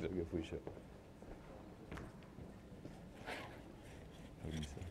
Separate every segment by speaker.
Speaker 1: Creo que fui yo. Permiso.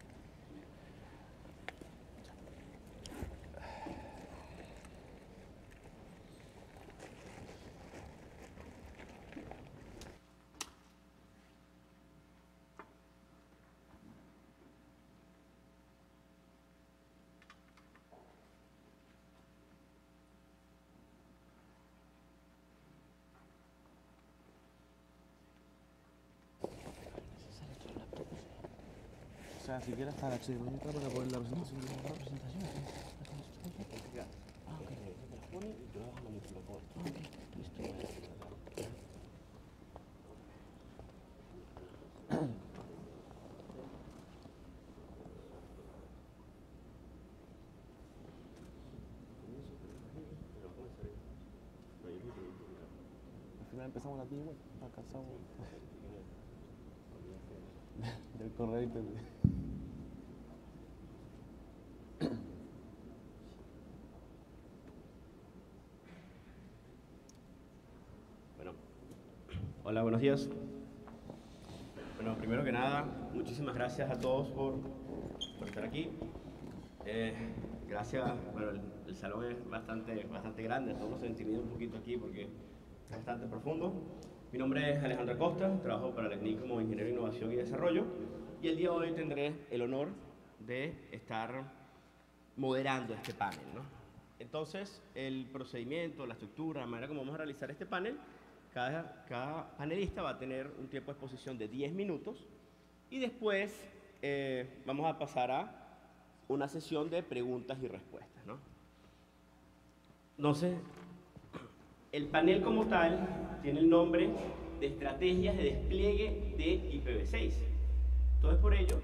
Speaker 2: O sea, siquiera hasta la HDMI para poder la presentación.
Speaker 3: ¿La presentación? Ah, ok. Ok, listo.
Speaker 2: Al final empezamos aquí igual, alcanzamos del correo.
Speaker 4: Bueno, hola, buenos días. Bueno, primero que nada, muchísimas gracias a todos por estar aquí. Gracias, bueno, el salón es bastante grande, todos se intimida un poquito aquí porque es bastante profundo. Mi nombre es Alejandro Acosta, trabajo para la CNIC como ingeniero de innovación y desarrollo y el día de hoy tendré el honor de estar moderando este panel, ¿no? Entonces, el procedimiento, la estructura, la manera como vamos a realizar este panel, cada panelista va a tener un tiempo de exposición de 10 minutos y después vamos a pasar a una sesión de preguntas y respuestas, ¿no? Entonces, el panel como tal tiene el nombre de Estrategias de Despliegue de IPv6. Entonces, por ello,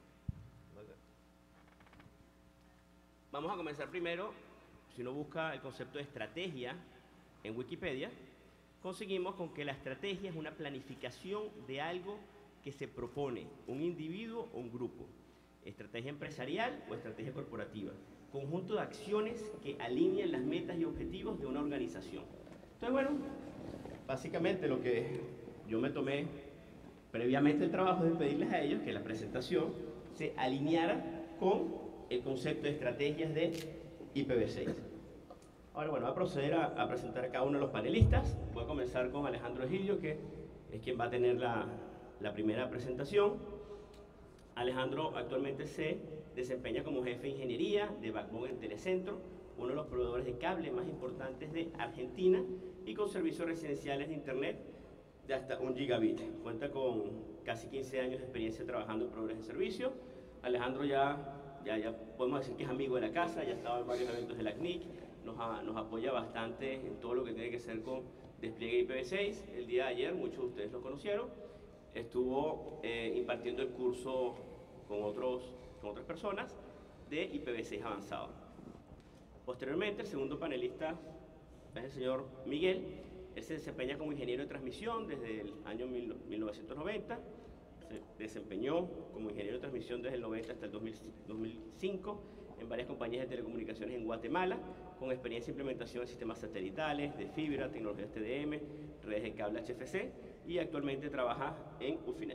Speaker 4: vamos a comenzar primero. Si uno busca el concepto de estrategia en Wikipedia, conseguimos con que la estrategia es una planificación de algo que se propone un individuo o un grupo. Estrategia empresarial o estrategia corporativa. Conjunto de acciones que alinean las metas y objetivos de una organización. Entonces, bueno, básicamente lo que yo me tomé previamente el trabajo de pedirles a ellos que la presentación se alineara con el concepto de estrategias de IPv6. Ahora, bueno, voy a proceder a presentar a cada uno de los panelistas. Voy a comenzar con Alejandro Egidio, que es quien va a tener la primera presentación. Alejandro actualmente se desempeña como jefe de ingeniería de Backbone en Telecentro, uno de los proveedores de cable más importantes de Argentina y con servicios residenciales de internet de hasta 1 gigabit. Cuenta con casi 15 años de experiencia trabajando en proveedores de servicio. Alejandro ya podemos decir que es amigo de la casa, ya ha estado en varios eventos de la CNIC, nos apoya bastante en todo lo que tiene que ver con despliegue IPv6. El día de ayer, muchos de ustedes lo conocieron, estuvo impartiendo el curso con otras personas de IPv6 avanzado. Posteriormente, el segundo panelista es el señor Miguel. Él se desempeña como ingeniero de transmisión desde el año 1990. Se desempeñó como ingeniero de transmisión desde el 90 hasta el 2005 en varias compañías de telecomunicaciones en Guatemala, con experiencia en implementación de sistemas satelitales, de fibra, tecnologías TDM, redes de cable HFC, y actualmente trabaja en Ufinet.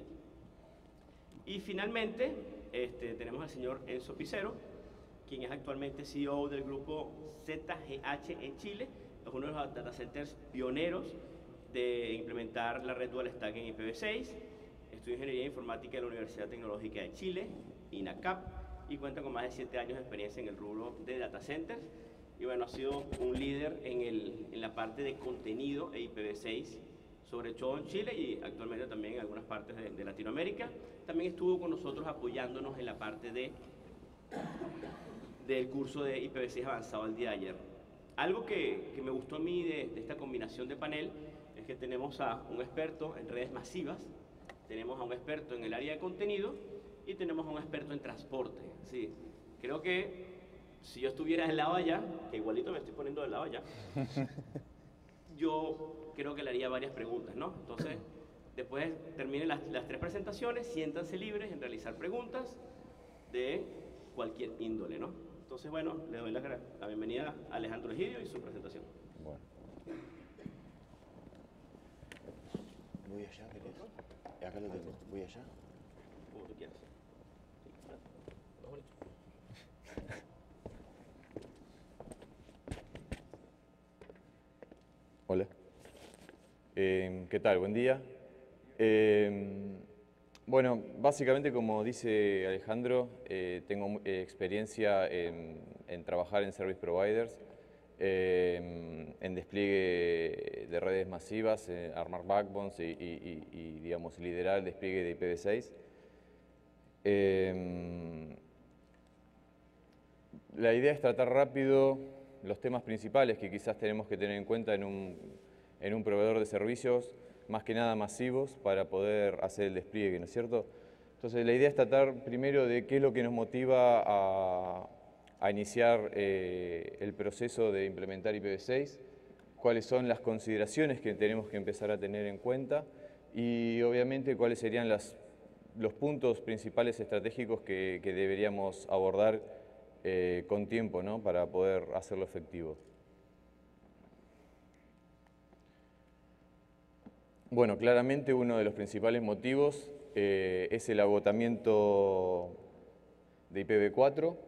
Speaker 4: Y finalmente tenemos al señor Enzo Picero, quien es actualmente CEO del grupo ZGH en Chile. Es uno de los data centers pioneros de implementar la red dual stack en IPv6. Estudió ingeniería informática en la Universidad Tecnológica de Chile, INACAP, y cuenta con más de 7 años de experiencia en el rubro de data centers. Y bueno, ha sido un líder en la parte de contenido e IPv6, sobre todo en Chile y actualmente también en algunas partes de Latinoamérica. También estuvo con nosotros apoyándonos en la parte del curso de IPv6 avanzado el día de ayer. Algo que me gustó a mí de esta combinación de panel es que tenemos a un experto en redes masivas, tenemos a un experto en el área de contenido y tenemos a un experto en transporte. Sí, creo que si yo estuviera del lado allá, que igualito me estoy poniendo del lado allá, yo creo que le haría varias preguntas, ¿no? Entonces, después terminen las 3 presentaciones, siéntanse libres en realizar preguntas de cualquier índole, ¿no? Entonces, bueno, le doy la bienvenida a Alejandro Egidio y su presentación.
Speaker 1: Bueno.
Speaker 2: Muy
Speaker 3: allá, ¿querés? Acá lo tengo. Voy allá.
Speaker 4: Como tú quieras. Sí, claro. Más bonito.
Speaker 1: Hola. ¿Qué tal? Buen día. Bueno, básicamente como dice Alejandro, tengo experiencia en trabajar en service providers, en despliegue de redes masivas, armar backbones y, digamos, liderar el despliegue de IPv6. La idea es tratar rápido los temas principales que quizás tenemos que tener en cuenta en un proveedor de servicios, más que nada masivos, para poder hacer el despliegue, ¿no es cierto? Entonces la idea es tratar primero de qué es lo que nos motiva a iniciar el proceso de implementar IPv6, cuáles son las consideraciones que tenemos que empezar a tener en cuenta y obviamente cuáles serían los puntos principales estratégicos que deberíamos abordar con tiempo, ¿no? Para poder hacerlo efectivo. Bueno, claramente uno de los principales motivos es el agotamiento de IPv4,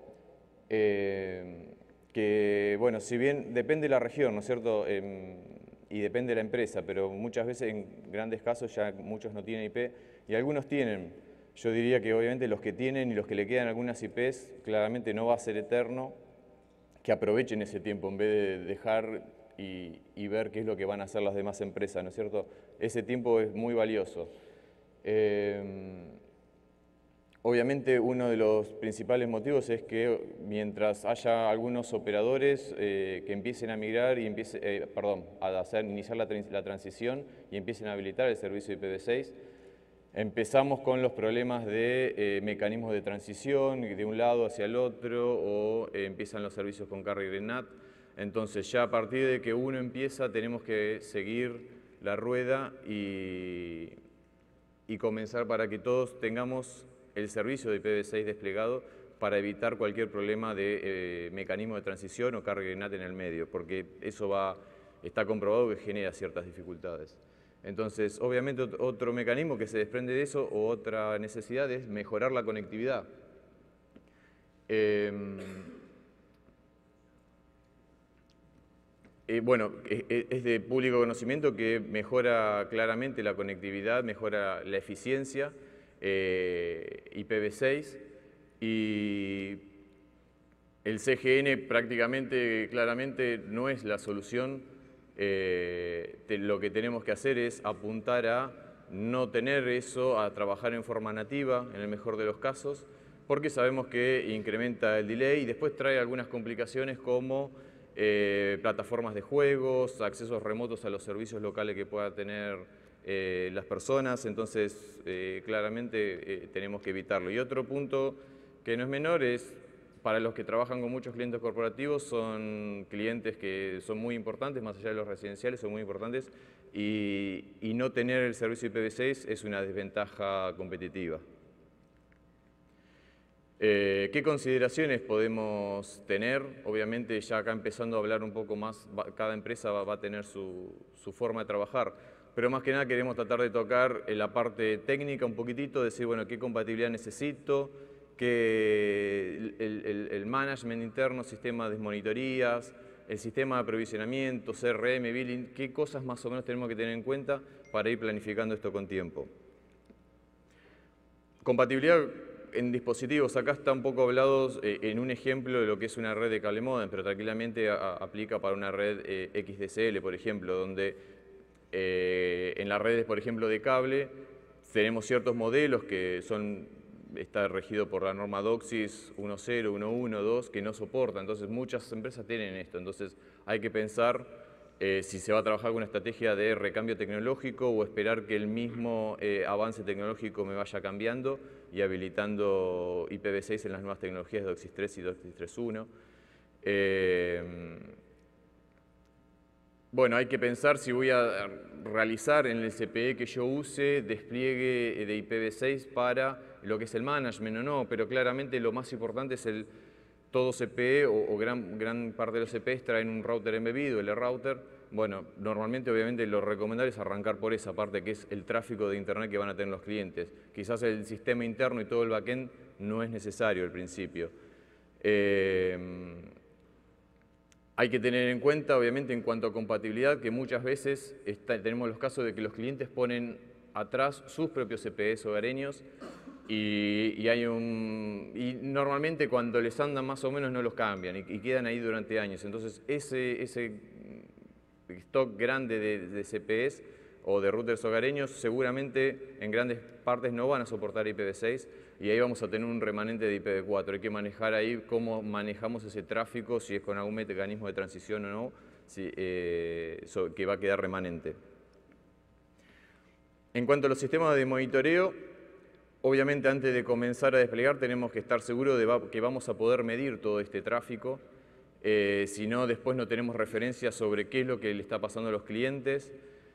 Speaker 1: que, bueno, si bien depende de la región, ¿no es cierto?, y depende de la empresa, pero muchas veces en grandes casos ya muchos no tienen IP y algunos tienen. Yo diría que obviamente los que tienen y los que le quedan algunas IPs, claramente no va a ser eterno, que aprovechen ese tiempo en vez de dejar y ver qué es lo que van a hacer las demás empresas, ¿no es cierto? Ese tiempo es muy valioso. Obviamente uno de los principales motivos es que mientras haya algunos operadores que empiecen a migrar y iniciar la transición y empiecen a habilitar el servicio IPv6, empezamos con los problemas de mecanismos de transición de un lado hacia el otro o empiezan los servicios con carrier NAT. Entonces ya a partir de que uno empieza tenemos que seguir la rueda y comenzar para que todos tengamos el servicio de IPv6 desplegado para evitar cualquier problema de mecanismo de transición o carrier NAT en el medio, porque eso está comprobado que genera ciertas dificultades. Entonces, obviamente otro mecanismo que se desprende de eso o otra necesidad es mejorar la conectividad. Bueno, es de público conocimiento que mejora claramente la conectividad, mejora la eficiencia, IPv6, y el CGN prácticamente, claramente no es la solución. Lo que tenemos que hacer es apuntar a no tener eso, a trabajar en forma nativa, en el mejor de los casos, porque sabemos que incrementa el delay y después trae algunas complicaciones como plataformas de juegos, accesos remotos a los servicios locales que puedan tener las personas, entonces claramente tenemos que evitarlo. Y otro punto que no es menor es, para los que trabajan con muchos clientes corporativos, son clientes que son muy importantes, más allá de los residenciales, son muy importantes, y no tener el servicio IPv6 es una desventaja competitiva. ¿Qué consideraciones podemos tener? Obviamente ya acá empezando a hablar un poco más, cada empresa va a tener su forma de trabajar, pero más que nada queremos tratar de tocar la parte técnica un poquitito, decir, bueno, qué compatibilidad necesito, que el management interno, sistema de monitorías, el sistema de aprovisionamiento, CRM, billing, qué cosas más o menos tenemos que tener en cuenta para ir planificando esto con tiempo. Compatibilidad en dispositivos, acá está un poco hablado en un ejemplo de lo que es una red de cable modem, pero tranquilamente aplica para una red XDSL, por ejemplo, donde en las redes, por ejemplo, de cable, tenemos ciertos modelos que está regido por la norma DOCSIS 1.0, 1.1, 2, que no soporta. Entonces muchas empresas tienen esto. Entonces hay que pensar si se va a trabajar con una estrategia de recambio tecnológico o esperar que el mismo avance tecnológico me vaya cambiando y habilitando IPv6 en las nuevas tecnologías de DOCSIS 3 y DOCSIS 3.1. Bueno, hay que pensar si voy a realizar en el CPE que yo use despliegue de IPv6 para lo que es el management o no, pero claramente lo más importante es todo CPE o gran parte de los CPEs traen un router embebido, el router, Bueno, normalmente obviamente lo recomendable es arrancar por esa parte que es el tráfico de internet que van a tener los clientes. Quizás el sistema interno y todo el backend no es necesario al principio. Hay que tener en cuenta, obviamente, en cuanto a compatibilidad, que muchas veces tenemos los casos de que los clientes ponen atrás sus propios CPEs hogareños y normalmente cuando les andan más o menos no los cambian y quedan ahí durante años. Entonces ese stock grande de CPEs o de routers hogareños seguramente en grandes partes no van a soportar IPv6 y ahí vamos a tener un remanente de IPv4. Hay que manejar ahí cómo manejamos ese tráfico, si es con algún mecanismo de transición o no, que va a quedar remanente. En cuanto a los sistemas de monitoreo, obviamente antes de comenzar a desplegar tenemos que estar seguros de que vamos a poder medir todo este tráfico. Si no, después no tenemos referencias sobre qué es lo que le está pasando a los clientes.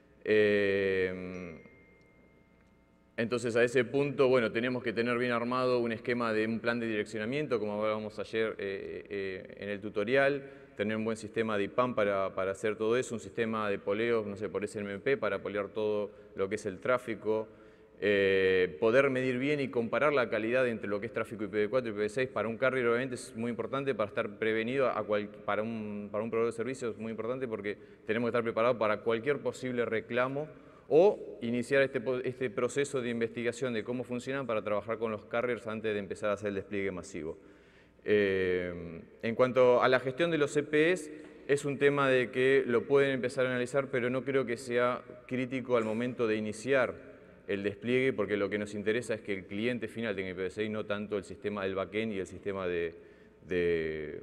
Speaker 1: Entonces a ese punto, bueno, tenemos que tener bien armado un esquema de un plan de direccionamiento, como hablábamos ayer en el tutorial, tener un buen sistema de IPAM para hacer todo eso, un sistema de poleo, no sé, por SNMP, para polear todo lo que es el tráfico, poder medir bien y comparar la calidad entre lo que es tráfico IPv4 y IPv6 para un carrier obviamente es muy importante para estar prevenido, para un proveedor de servicios es muy importante porque tenemos que estar preparados para cualquier posible reclamo o iniciar este proceso de investigación de cómo funcionan para trabajar con los carriers antes de empezar a hacer el despliegue masivo. En cuanto a la gestión de los CPEs, es un tema de que lo pueden empezar a analizar, pero no creo que sea crítico al momento de iniciar el despliegue, porque lo que nos interesa es que el cliente final tenga IPv6, no tanto el sistema del backend y el sistema de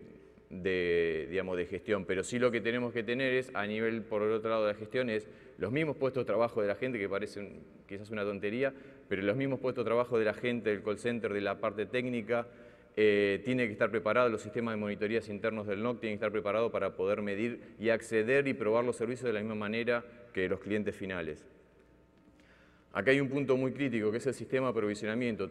Speaker 1: gestión. Pero sí lo que tenemos que tener es, a nivel, por el otro lado de la gestión, es los mismos puestos de trabajo de la gente, que parecen quizás una tontería, pero los mismos puestos de trabajo de la gente, del call center, de la parte técnica, tiene que estar preparado, los sistemas de monitorías internos del NOC tienen que estar preparados para poder medir y acceder y probar los servicios de la misma manera que los clientes finales. Acá hay un punto muy crítico que es el sistema de aprovisionamiento.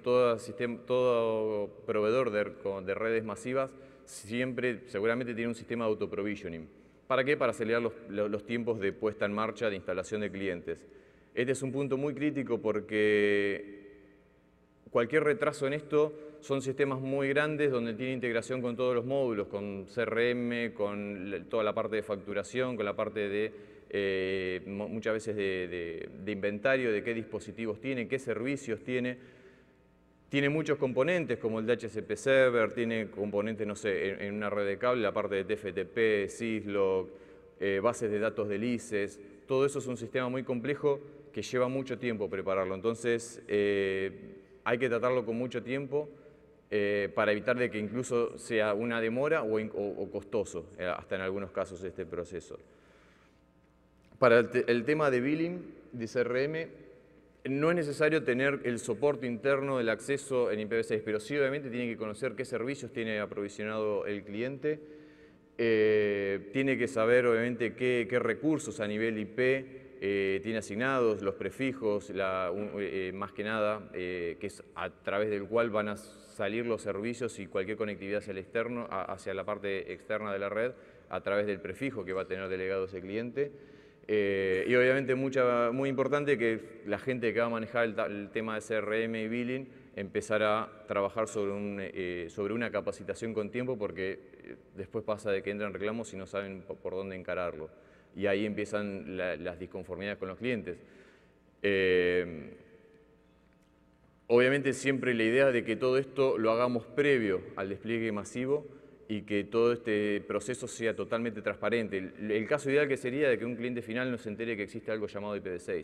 Speaker 1: Todo proveedor de redes masivas seguramente tiene un sistema de autoprovisioning. ¿Para qué? Para acelerar los tiempos de puesta en marcha de instalación de clientes. Este es un punto muy crítico porque cualquier retraso en esto son sistemas muy grandes donde tiene integración con todos los módulos, con CRM, con toda la parte de facturación, con la parte de muchas veces de inventario, de qué dispositivos tiene, qué servicios tiene. Tiene muchos componentes como el DHCP Server, tiene componentes, no sé, en una red de cable, la parte de TFTP, Syslog, bases de datos de lices. Todo eso es un sistema muy complejo que lleva mucho tiempo prepararlo. Entonces, hay que tratarlo con mucho tiempo para evitar de que incluso sea una demora o costoso, hasta en algunos casos, este proceso. Para el tema de billing, de CRM, no es necesario tener el soporte interno del acceso en IPv6, pero sí obviamente tiene que conocer qué servicios tiene aprovisionado el cliente, tiene que saber obviamente qué recursos a nivel IP tiene asignados, los prefijos, más que nada, que es a través del cual van a salir los servicios y cualquier conectividad hacia el externo, hacia la parte externa de la red, a través del prefijo que va a tener delegado ese cliente. Y obviamente muy importante que la gente que va a manejar el tema de CRM y billing empezará a trabajar sobre una capacitación con tiempo porque después pasa de que entran reclamos y no saben por dónde encararlo. Y ahí empiezan las disconformidades con los clientes. Obviamente siempre la idea de que todo esto lo hagamos previo al despliegue masivo y que todo este proceso sea totalmente transparente. El caso ideal que sería de que un cliente final no se entere que existe algo llamado IPv6.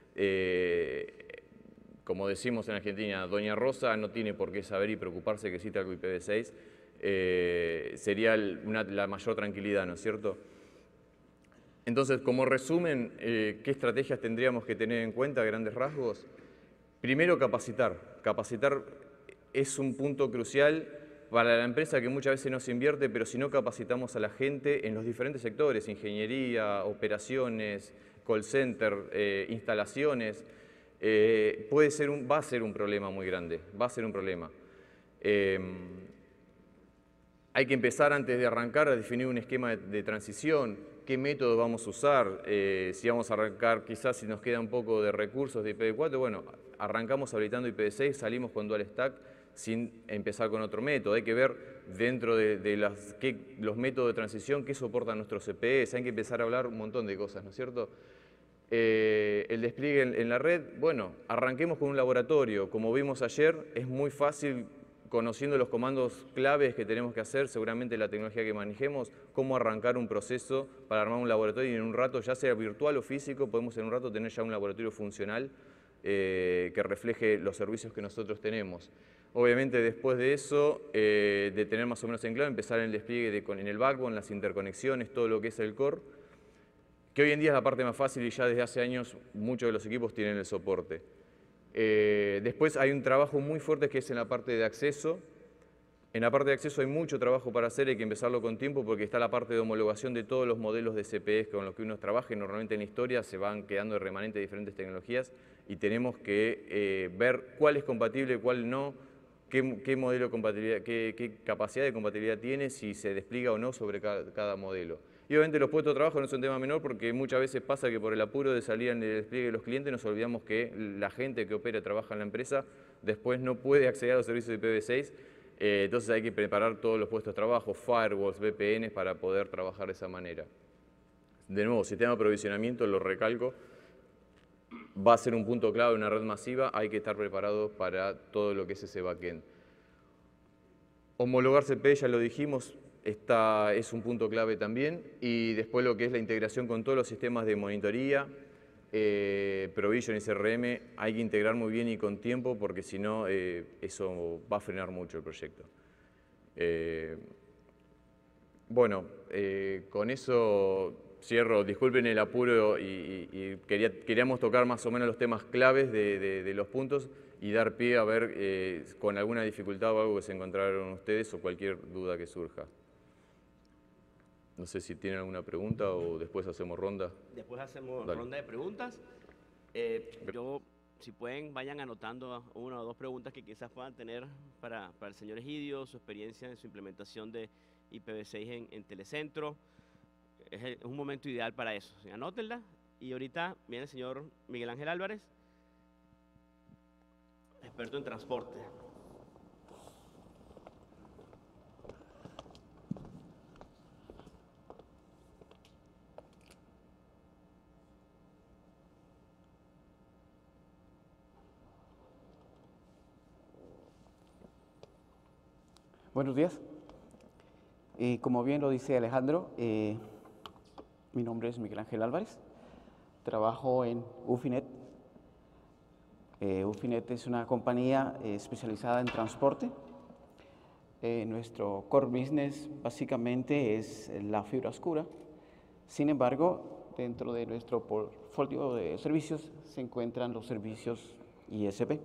Speaker 1: Como decimos en Argentina, Doña Rosa no tiene por qué saber y preocuparse que existe algo IPv6. Sería la mayor tranquilidad, ¿no es cierto? Entonces, como resumen, ¿qué estrategias tendríamos que tener en cuenta a grandes rasgos? Primero, capacitar. Capacitar es un punto crucial para la empresa que muchas veces no se invierte, pero si no capacitamos a la gente en los diferentes sectores, ingeniería, operaciones, call center, instalaciones, va a ser un problema muy grande, va a ser un problema. Hay que empezar antes de arrancar a definir un esquema de transición, qué método vamos a usar, si vamos a arrancar, quizás si nos queda un poco de recursos de IPv4, bueno, arrancamos habilitando IPv6, salimos con Dual Stack sin empezar con otro método. Hay que ver dentro de los métodos de transición qué soportan nuestros CPEs, hay que empezar a hablar un montón de cosas, ¿no es cierto? El despliegue en la red, bueno, arranquemos con un laboratorio. Como vimos ayer, es muy fácil, conociendo los comandos claves que tenemos que hacer, seguramente la tecnología que manejemos, cómo arrancar un proceso para armar un laboratorio y en un rato, ya sea virtual o físico, podemos en un rato tener ya un laboratorio funcional que refleje los servicios que nosotros tenemos. Obviamente después de eso, de tener más o menos en claro, empezar en el despliegue en el backbone, las interconexiones, todo lo que es el core, que hoy en día es la parte más fácil y ya desde hace años muchos de los equipos tienen el soporte. Después hay un trabajo muy fuerte que es en la parte de acceso. En la parte de acceso hay mucho trabajo para hacer, hay que empezarlo con tiempo porque está la parte de homologación de todos los modelos de CPEs con los que uno trabaja y normalmente en la historia se van quedando de remanente de diferentes tecnologías y tenemos que ver cuál es compatible, cuál no, qué modelo de compatibilidad, qué capacidad de compatibilidad tiene, si se despliega o no sobre cada modelo. Y obviamente los puestos de trabajo no son un tema menor porque muchas veces pasa que por el apuro de salir en el despliegue de los clientes nos olvidamos que la gente que opera y trabaja en la empresa después no puede acceder a los servicios de IPv6, entonces hay que preparar todos los puestos de trabajo, firewalls, VPNs para poder trabajar de esa manera. De nuevo, sistema de aprovisionamiento, lo recalco, va a ser un punto clave en una red masiva, hay que estar preparados para todo lo que es ese backend. Homologar CPE, ya lo dijimos, es un punto clave también, y después lo que es la integración con todos los sistemas de monitoría, Provision y CRM, hay que integrar muy bien y con tiempo porque si no eso va a frenar mucho el proyecto. Bueno, con eso cierro, disculpen el apuro y queríamos tocar más o menos los temas claves de los puntos y dar pie a ver con alguna dificultad o algo que se encontraron ustedes o cualquier duda que surja. No sé si tienen alguna pregunta o después hacemos ronda.
Speaker 4: Después hacemos
Speaker 1: Dale.
Speaker 4: ronda de preguntas. Si pueden, vayan anotando una o dos preguntas que quizás puedan tener para el señor Egidio, su experiencia en su implementación de IPv6 en Telecentro. Es un momento ideal para eso. Anótenla. Y ahorita viene el señor Miguel Ángel Álvarez, experto en transporte.
Speaker 5: Buenos días. Como bien lo dice Alejandro, mi nombre es Miguel Ángel Álvarez. Trabajo en Ufinet. Ufinet es una compañía especializada en transporte. Nuestro core business básicamente es la fibra oscura. Sin embargo, dentro de nuestro portfolio de servicios se encuentran los servicios ISP.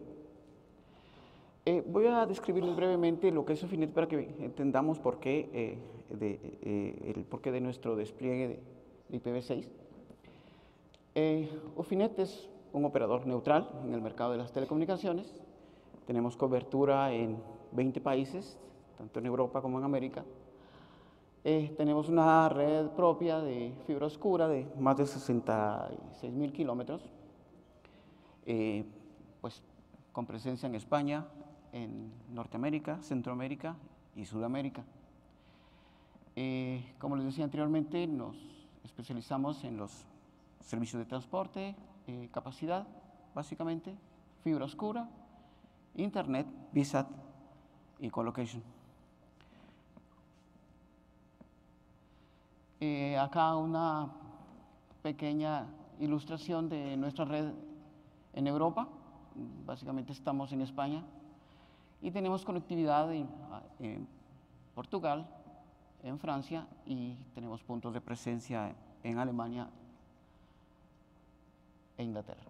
Speaker 5: Voy a describirles brevemente lo que es Ufinet para que entendamos el porqué de nuestro despliegue de IPv6. Ufinet es un operador neutral en el mercado de las telecomunicaciones. Tenemos cobertura en 20 países, tanto en Europa como en América. Tenemos una red propia de fibra oscura de más de 66.000 kilómetros, pues con presencia en España, en Norteamérica, Centroamérica y Sudamérica. Como les decía anteriormente, nos especializamos en los servicios de transporte, capacidad, básicamente, fibra oscura, internet, VSAT y colocation. Acá una pequeña ilustración de nuestra red en Europa. Básicamente estamos en España y tenemos conectividad en Portugal, en Francia y tenemos puntos de presencia en Alemania e Inglaterra.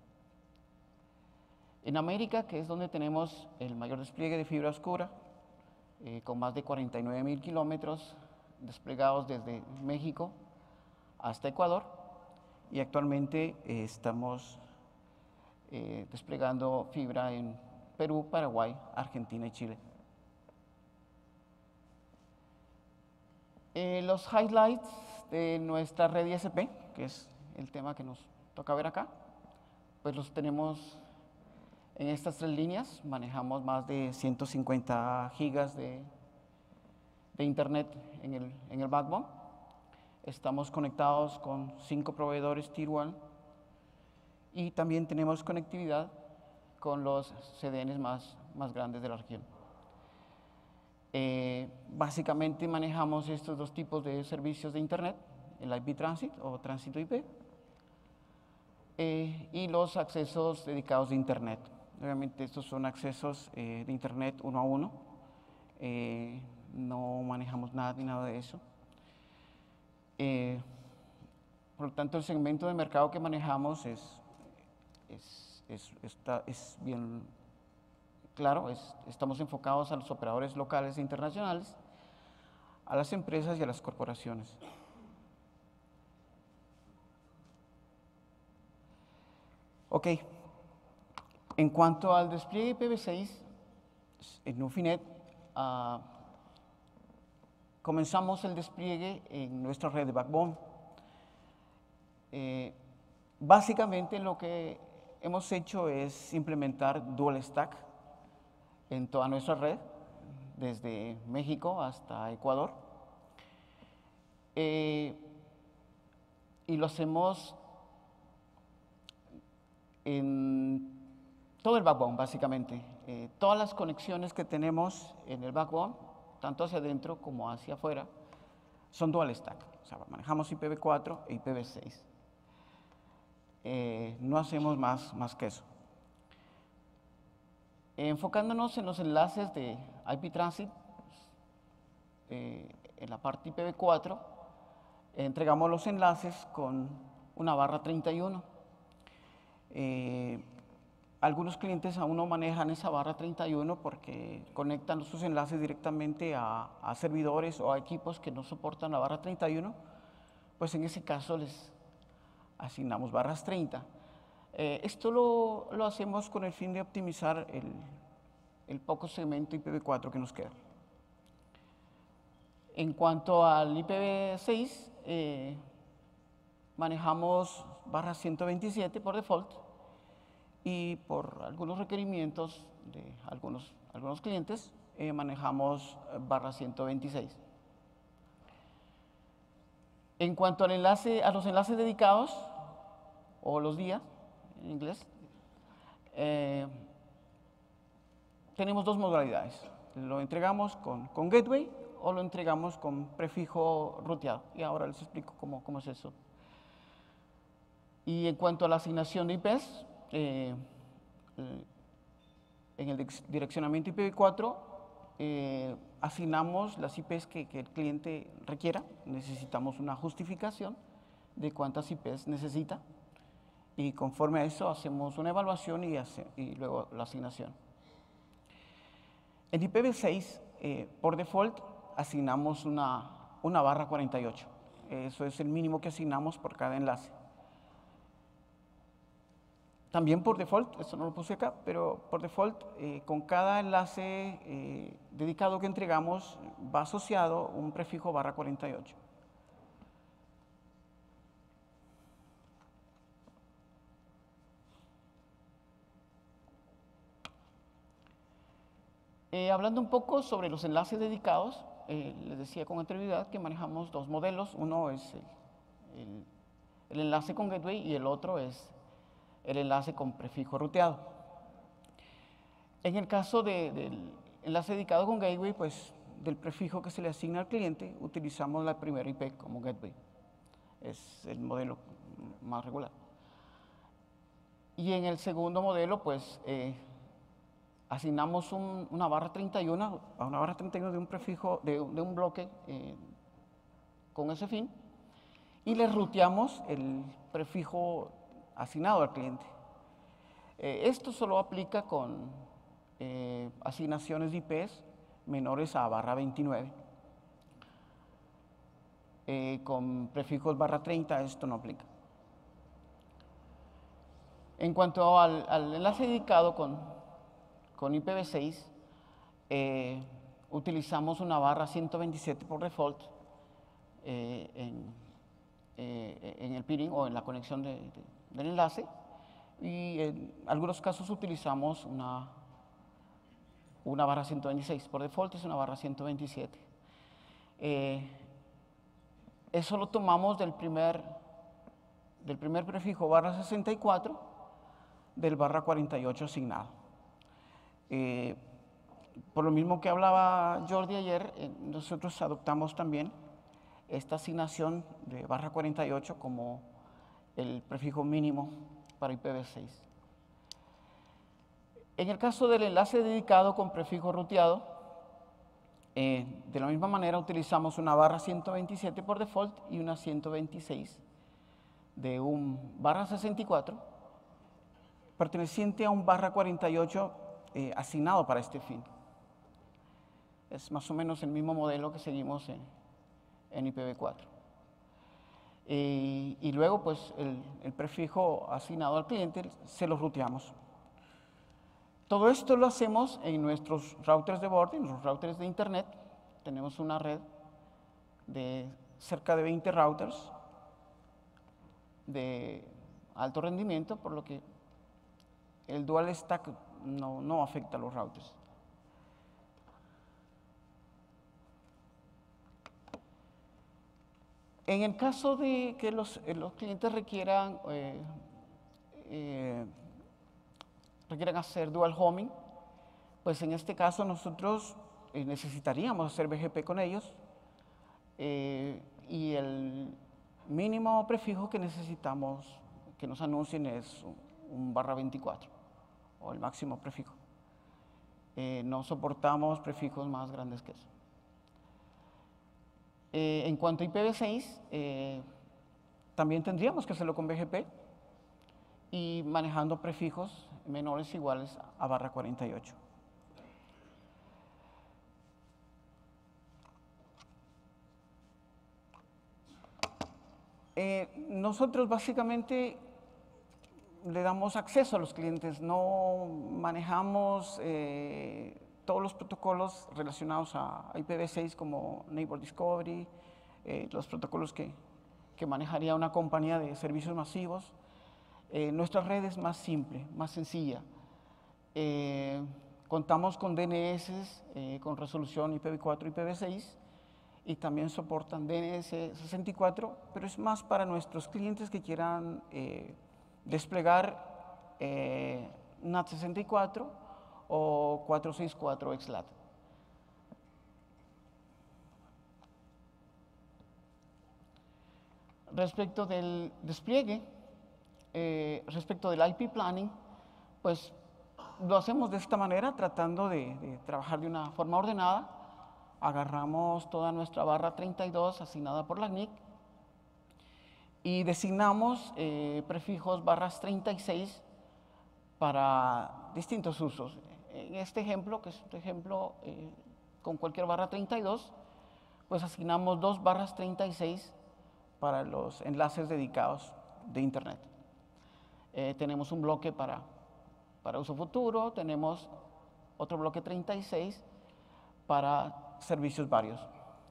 Speaker 5: En América, que es donde tenemos el mayor despliegue de fibra oscura, con más de 49.000 kilómetros desplegados desde México hasta Ecuador, y actualmente estamos desplegando fibra en Perú, Paraguay, Argentina y Chile. Los highlights de nuestra red ISP, que es el tema que nos toca ver acá, pues los tenemos en estas 3 líneas. Manejamos más de 150 gigas de internet en el backbone. Estamos conectados con 5 proveedores Tier 1 y también tenemos conectividad con los CDNs más grandes de la región. Básicamente manejamos estos 2 tipos de servicios de internet, el IP Transit o tránsito IP, y los accesos dedicados de internet. Obviamente estos son accesos de internet 1 a 1, no manejamos nada ni nada de eso. Por lo tanto, el segmento de mercado que manejamos es bien claro, estamos enfocados a los operadores locales e internacionales, a las empresas y a las corporaciones. Ok, en cuanto al despliegue IPv6 en Nufinet, comenzamos el despliegue en nuestra red de backbone. Básicamente lo que hemos hecho es implementar Dual Stack en toda nuestra red, desde México hasta Ecuador. Y lo hacemos en todo el backbone, básicamente. Todas las conexiones que tenemos en el backbone, tanto hacia adentro como hacia afuera, son Dual Stack. O sea, manejamos IPv4 e IPv6. No hacemos más que eso. Enfocándonos en los enlaces de IP Transit, en la parte IPv4, entregamos los enlaces con una barra 31. Algunos clientes aún no manejan esa barra 31 porque conectan sus enlaces directamente a servidores o a equipos que no soportan la barra 31, pues en ese caso les asignamos barras 30. Esto lo hacemos con el fin de optimizar el poco segmento IPv4 que nos queda. En cuanto al IPv6, manejamos barra 127 por default y por algunos requerimientos de algunos clientes manejamos barra 126. En cuanto a los enlaces dedicados, o los días en inglés, tenemos 2 modalidades. Lo entregamos con gateway o lo entregamos con prefijo ruteado. Y ahora les explico cómo es eso. Y en cuanto a la asignación de IPs, en el direccionamiento IPv4, asignamos las IPs que el cliente requiera. Necesitamos una justificación de cuántas IPs necesita y conforme a eso hacemos una evaluación y luego la asignación. En IPv6, por default, asignamos una barra 48. Eso es el mínimo que asignamos por cada enlace. También por default, esto no lo puse acá, pero por default, con cada enlace dedicado que entregamos va asociado un prefijo barra 48. Hablando un poco sobre los enlaces dedicados, les decía con anterioridad que manejamos 2 modelos. Uno es el enlace con gateway y el otro es el enlace con prefijo ruteado. En el caso del enlace dedicado con gateway, pues del prefijo que se le asigna al cliente, utilizamos la primera IP como gateway. Es el modelo más regular. Y en el segundo modelo, pues asignamos una barra 31 a una barra 31 de un prefijo, de un bloque con ese fin, y le ruteamos el prefijo asignado al cliente. Esto solo aplica con asignaciones de IPs menores a barra 29. Con prefijos barra 30 esto no aplica. En cuanto al enlace dedicado con IPv6, utilizamos una barra 127 por default en en el peering o en la conexión del enlace, y en algunos casos utilizamos una barra 126. Por default es una barra 127. Eso lo tomamos del primer prefijo barra 64 del barra 48 asignado. Por lo mismo que hablaba Jordi ayer, nosotros adoptamos también esta asignación de barra 48 como el prefijo mínimo para IPv6. En el caso del enlace dedicado con prefijo ruteado, de la misma manera utilizamos una barra 127 por default y una 126 de un barra 64 perteneciente a un barra 48 asignado para este fin. Es más o menos el mismo modelo que seguimos en IPv4. Y luego, pues, el prefijo asignado al cliente se lo ruteamos. Todo esto lo hacemos en nuestros routers de borde, en los routers de internet. Tenemos una red de cerca de 20 routers de alto rendimiento, por lo que el dual stack no afecta a los routers. En el caso de que los clientes requieran hacer dual homing, pues en este caso nosotros necesitaríamos hacer BGP con ellos, y el mínimo prefijo que necesitamos que nos anuncien es un barra 24, o el máximo prefijo. No soportamos prefijos más grandes que eso. En cuanto a IPv6, también tendríamos que hacerlo con BGP y manejando prefijos menores o iguales a barra 48. Nosotros básicamente le damos acceso a los clientes, no manejamos todos los protocolos relacionados a IPv6 como Neighbor Discovery, los protocolos que manejaría una compañía de servicios masivos. Nuestra red es más simple, más sencilla. Contamos con DNS con resolución IPv4 y IPv6, y también soportan DNS 64, pero es más para nuestros clientes que quieran desplegar NAT 64 o 464 XLAT. Respecto del despliegue, respecto del IP planning, pues lo hacemos de esta manera, tratando de trabajar de una forma ordenada. Agarramos toda nuestra barra 32 asignada por la NIC y designamos prefijos barras 36 para distintos usos. En este ejemplo, que es un ejemplo con cualquier barra 32, pues asignamos 2 barras 36 para los enlaces dedicados de Internet. Tenemos un bloque para uso futuro, tenemos otro bloque 36 para servicios varios.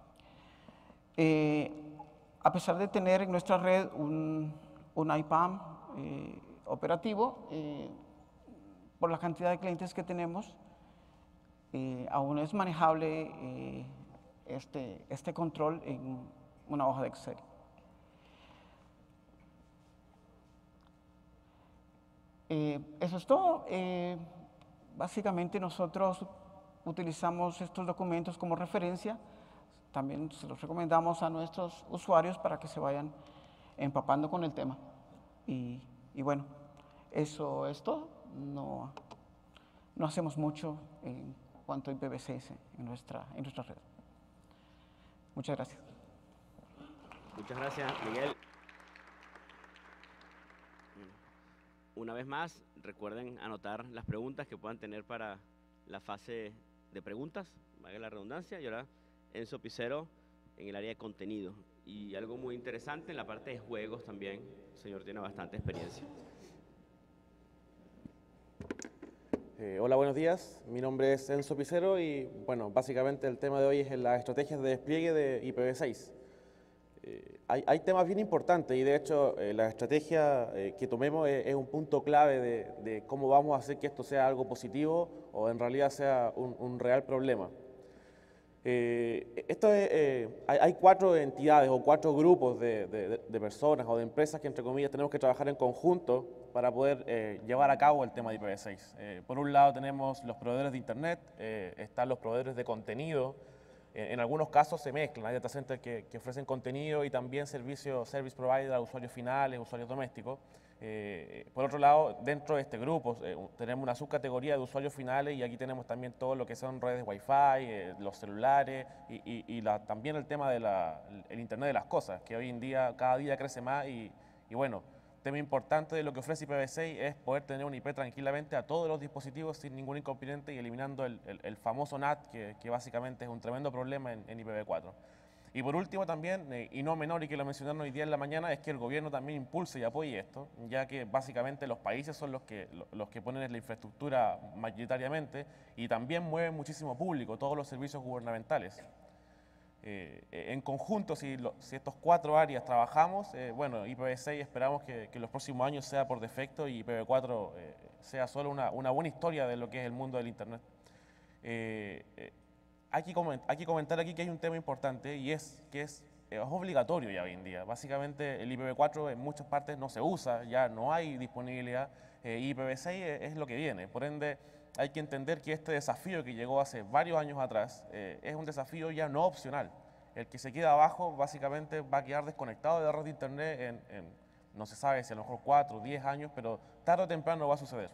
Speaker 5: A pesar de tener en nuestra red un IPAM operativo, por la cantidad de clientes que tenemos, aún es manejable este control en una hoja de Excel. Eso es todo. Básicamente nosotros utilizamos estos documentos como referencia. También se los recomendamos a nuestros usuarios para que se vayan empapando con el tema. Y bueno, eso es todo. No hacemos mucho en cuanto a IPv6 en nuestra red. Muchas gracias.
Speaker 4: Muchas gracias, Miguel. Una vez más, recuerden anotar las preguntas que puedan tener para la fase de preguntas, valga la redundancia, y ahora Enzo Picero en el área de contenido. Y algo muy interesante en la parte de juegos también, el señor tiene bastante experiencia.
Speaker 2: Hola, buenos días. Mi nombre es Enzo Picero y, bueno, básicamente el tema de hoy es las estrategias de despliegue de IPv6. hay temas bien importantes y de hecho la estrategia que tomemos es un punto clave de cómo vamos a hacer que esto sea algo positivo o en realidad sea un real problema. Hay 4 entidades o 4 grupos de personas o de empresas que, entre comillas, tenemos que trabajar en conjunto para poder llevar a cabo el tema de IPv6. Por un lado tenemos los proveedores de Internet, están los proveedores de contenido. En algunos casos se mezclan, hay data centers que ofrecen contenido y también service provider a usuarios finales, usuarios domésticos. Por otro lado, dentro de este grupo tenemos una subcategoría de usuarios finales y aquí tenemos también todo lo que son redes Wi-Fi, los celulares y también el tema del Internet de las cosas, que hoy en día cada día crece más y bueno, tema importante de lo que ofrece IPv6 es poder tener un IP tranquilamente a todos los dispositivos sin ningún inconveniente y eliminando el famoso NAT, que básicamente es un tremendo problema en IPv4. Y por último también, y no menor y que lo mencionaron hoy día en la mañana, es que el gobierno también impulse y apoye esto, ya que básicamente los países son los que ponen la infraestructura mayoritariamente y también mueven muchísimo público, todos los servicios gubernamentales. En conjunto, si estos 4 áreas trabajamos, bueno, IPv6 esperamos que en los próximos años sea por defecto y IPv4 sea solo una buena historia de lo que es el mundo del Internet. Hay que comentar aquí que hay un tema importante y es que es obligatorio ya hoy en día. Básicamente el IPv4 en muchas partes no se usa, ya no hay disponibilidad, IPv6 es lo que viene. Por ende, hay que entender que este desafío que llegó hace varios años atrás es un desafío ya no opcional. El que se queda abajo básicamente va a quedar desconectado de la red de Internet no se sabe si a lo mejor 4 o 10 años, pero tarde o temprano va a suceder.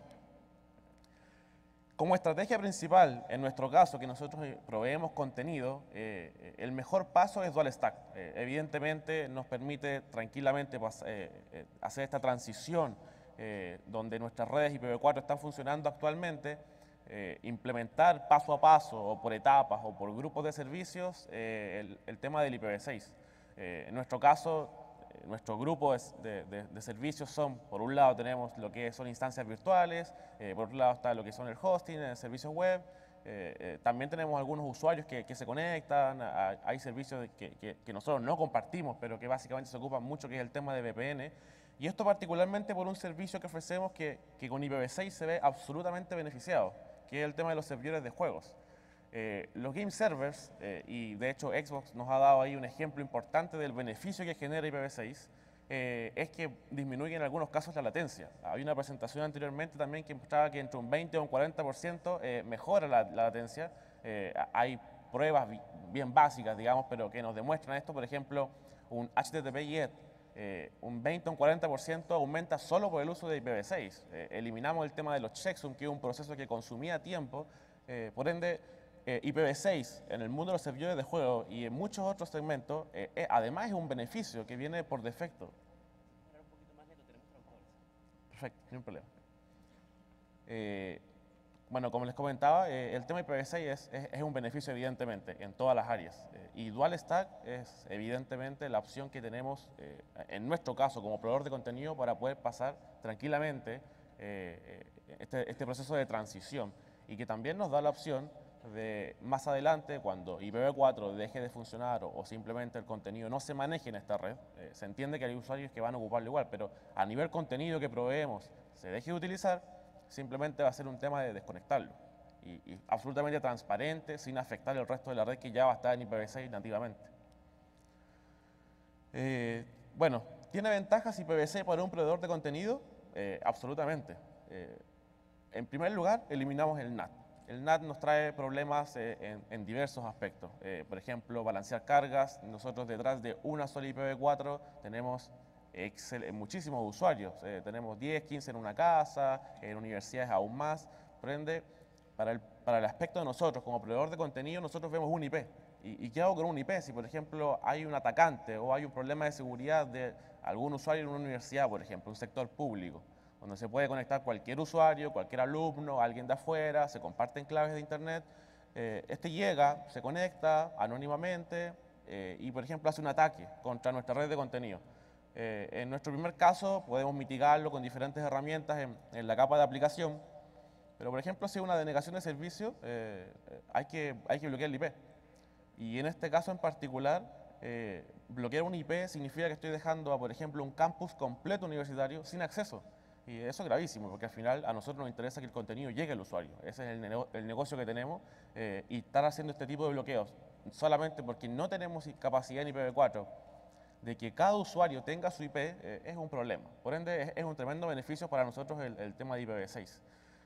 Speaker 2: Como estrategia principal, en nuestro caso, que nosotros proveemos contenido, el mejor paso es Dual Stack. Evidentemente nos permite tranquilamente hacer esta transición donde nuestras redes IPv4 están funcionando actualmente, implementar paso a paso o por etapas o por grupos de servicios el tema del IPv6. En nuestro caso, nuestro grupo de servicios son, por un lado tenemos lo que son instancias virtuales, por otro lado está lo que son el hosting, el servicio web, también tenemos algunos usuarios que se conectan, hay servicios que nosotros no compartimos, pero que básicamente se ocupan mucho, que es el tema de VPN, y esto particularmente por un servicio que ofrecemos que con IPv6 se ve absolutamente beneficiado, que es el tema de los servidores de juegos. Los game servers, y de hecho Xbox nos ha dado ahí un ejemplo importante del beneficio que genera IPv6, es que disminuye en algunos casos la latencia. Había una presentación anteriormente también que mostraba que entre un 20 o un 40% mejora la latencia. Hay pruebas bien básicas, digamos, pero que nos demuestran esto. Por ejemplo, un HTTP/GET, un 20 o un 40% aumenta solo por el uso de IPv6. Eliminamos el tema de los checksum, que es un proceso que consumía tiempo, por ende, IPv6 en el mundo de los servidores de juego y en muchos otros segmentos, además es un beneficio que viene por defecto. Perfecto, no hay problema. Bueno, como les comentaba, el tema IPv6 es un beneficio evidentemente en todas las áreas y Dual Stack es evidentemente la opción que tenemos en nuestro caso como proveedor de contenido para poder pasar tranquilamente este proceso de transición y que también nos da la opción de más adelante, cuando IPv4 deje de funcionar o simplemente el contenido no se maneje en esta red, se entiende que hay usuarios que van a ocuparlo igual, pero a nivel contenido que proveemos se deje de utilizar, simplemente va a ser un tema de desconectarlo y absolutamente transparente, sin afectar el resto de la red que ya va a estar en IPv6 nativamente. Bueno, ¿tiene ventajas IPv6 para un proveedor de contenido? Absolutamente. En primer lugar, eliminamos el NAT. El NAT nos trae problemas en diversos aspectos. Por ejemplo, balancear cargas. Nosotros detrás de una sola IPv4 tenemos muchísimos usuarios. Tenemos 10, 15 en una casa, en universidades aún más. Por ende, para el aspecto de nosotros como proveedor de contenido, nosotros vemos un IP. ¿Y qué hago con un IP? Si, por ejemplo, hay un atacante o hay un problema de seguridad de algún usuario en una universidad, por ejemplo, un sector público, donde se puede conectar cualquier usuario, cualquier alumno, alguien de afuera, se comparten claves de internet, este llega, se conecta anónimamente y, por ejemplo, hace un ataque contra nuestra red de contenido. En nuestro primer caso podemos mitigarlo con diferentes herramientas en la capa de aplicación, pero, por ejemplo, si hay una denegación de servicio, hay que bloquear el IP. Y en este caso en particular, bloquear un IP significa que estoy dejando a, por ejemplo, un campus completo universitario sin acceso. Y eso es gravísimo, porque al final a nosotros nos interesa que el contenido llegue al usuario. Ese es el negocio que tenemos, y estar haciendo este tipo de bloqueos solamente porque no tenemos capacidad en IPv4 de que cada usuario tenga su IP es un problema. Por ende, es un tremendo beneficio para nosotros el tema de IPv6.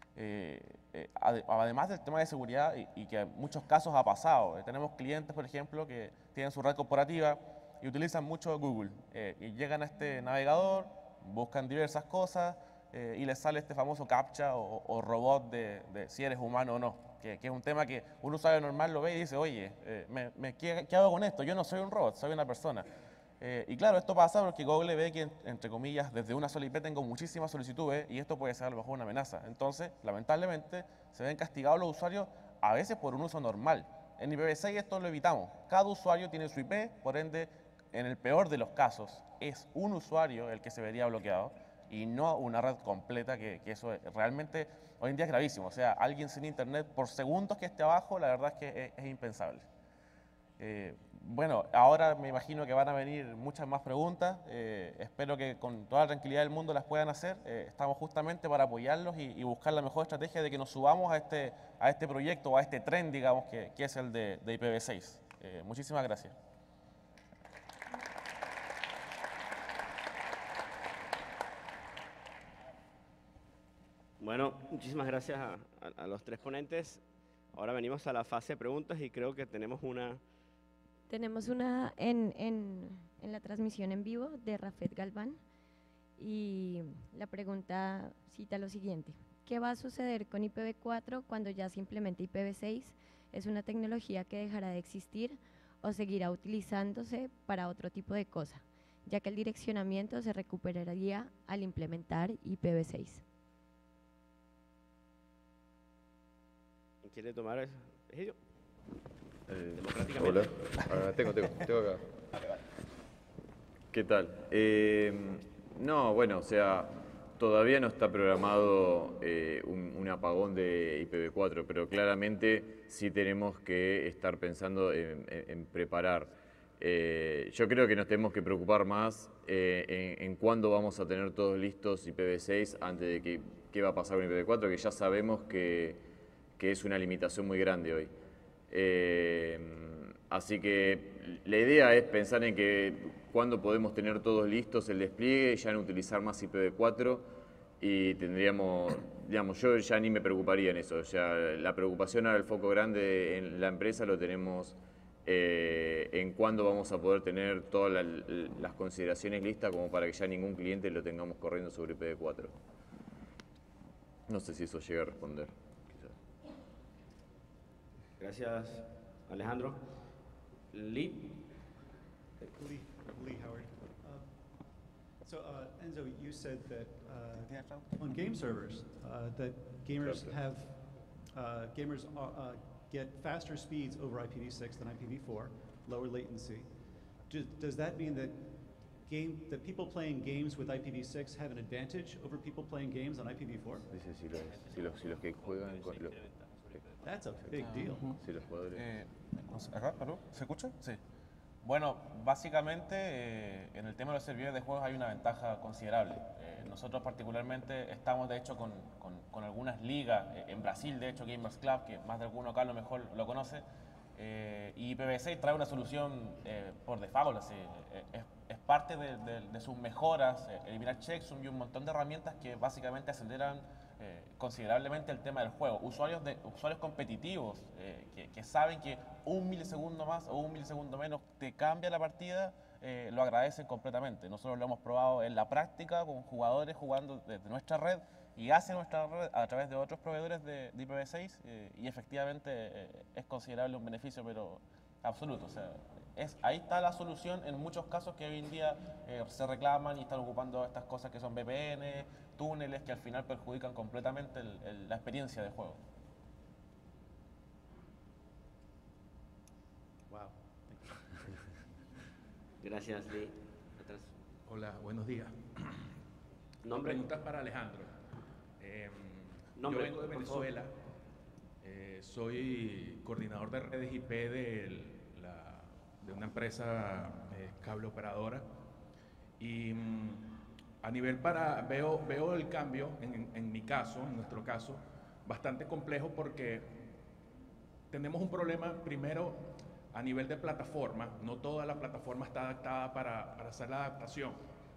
Speaker 2: Además del tema de seguridad, y que en muchos casos ha pasado, tenemos clientes, por ejemplo, que tienen su red corporativa y utilizan mucho Google, y llegan a este navegador, buscan diversas cosas, y les sale este famoso CAPTCHA o robot de si eres humano o no, que es un tema que un usuario normal lo ve y dice, oye, ¿qué hago con esto? Yo no soy un robot, soy una persona. Y claro, esto pasa porque Google ve que, entre comillas, desde una sola IP tengo muchísimas solicitudes y esto puede ser a lo mejor una amenaza. Entonces, lamentablemente, se ven castigados los usuarios a veces por un uso normal. En IPv6 esto lo evitamos. Cada usuario tiene su IP, por ende, en el peor de los casos, es un usuario el que se vería bloqueado y no una red completa, que eso realmente hoy en día es gravísimo. O sea, alguien sin internet por segundos que esté abajo, la verdad es que es impensable. Bueno, ahora me imagino que van a venir muchas más preguntas. Espero que con toda la tranquilidad del mundo las puedan hacer. Estamos justamente para apoyarlos y buscar la mejor estrategia de que nos subamos a este proyecto o a este tren, digamos, que es el de IPv6. Muchísimas gracias.
Speaker 4: Bueno, muchísimas gracias a los tres ponentes. Ahora venimos a la fase de preguntas y creo que tenemos una
Speaker 6: en la transmisión en vivo de Rafet Galván, y la pregunta cita lo siguiente: ¿qué va a suceder con IPv4 cuando ya se implemente IPv6? ¿Es una tecnología que dejará de existir o seguirá utilizándose para otro tipo de cosa, ya que el direccionamiento se recuperaría al implementar IPv6?
Speaker 4: ¿Quiere tomar eso? ¿Es yo?
Speaker 1: Hola, tengo acá. ¿Qué tal? No, bueno, o sea, todavía no está programado un apagón de IPv4, pero claramente sí tenemos que estar pensando en preparar. Yo creo que nos tenemos que preocupar más en cuándo vamos a tener todos listos IPv6 antes de qué va a pasar con IPv4, que ya sabemos que es una limitación muy grande hoy. Así que la idea es pensar en que cuando podemos tener todos listos el despliegue, ya no utilizar más IPv4, y tendríamos, digamos, yo ya ni me preocuparía en eso. O sea, la preocupación ahora, el foco grande en la empresa lo tenemos en cuándo vamos a poder tener todas las consideraciones listas como para que ya ningún cliente lo tengamos corriendo sobre IPv4. No sé si eso llega a responder.
Speaker 4: Gracias, Alejandro. Lee.
Speaker 7: Lee Howard. Enzo, you said that on game servers, that gamers get faster speeds over IPv6 than IPv4, lower latency. Does that mean that people playing games with IPv6 have an advantage over people playing games on IPv4?
Speaker 1: Dice si los que juegan con
Speaker 7: That's a big deal.
Speaker 1: si los jugadores.
Speaker 2: ¿Acá? ¿Aló? ¿Se escucha? Sí. Bueno, básicamente en el tema de los servidores de juegos hay una ventaja considerable. Nosotros particularmente estamos de hecho con algunas ligas, en Brasil de hecho Gamers Club, que más de alguno acá a lo mejor lo conoce, y IPv6 trae una solución por default, así, es parte de sus mejoras, eliminar checksum y un montón de herramientas que básicamente aceleran considerablemente el tema del juego. Usuarios competitivos que saben que un milisegundo más o un milisegundo menos te cambia la partida, lo agradecen completamente. Nosotros lo hemos probado en la práctica con jugadores jugando desde nuestra red y hacia nuestra red a través de otros proveedores de IPv6, y efectivamente es considerable un beneficio, pero absoluto. O sea, ahí está la solución en muchos casos que hoy en día se reclaman y están ocupando estas cosas que son VPN, túneles, que al final perjudican completamente la experiencia de juego.
Speaker 7: Wow.
Speaker 4: Gracias, Lee. Atrás.
Speaker 8: Hola, buenos días.
Speaker 4: Nombre.
Speaker 8: Preguntas para Alejandro.
Speaker 4: Nombre,
Speaker 8: yo vengo de
Speaker 4: por favor.
Speaker 8: Venezuela. Soy coordinador de redes IP de una empresa cable operadora. Y a nivel veo el cambio, en mi caso, en nuestro caso, bastante complejo porque tenemos un problema primero a nivel de plataforma. No toda la plataforma está adaptada para hacer la adaptación.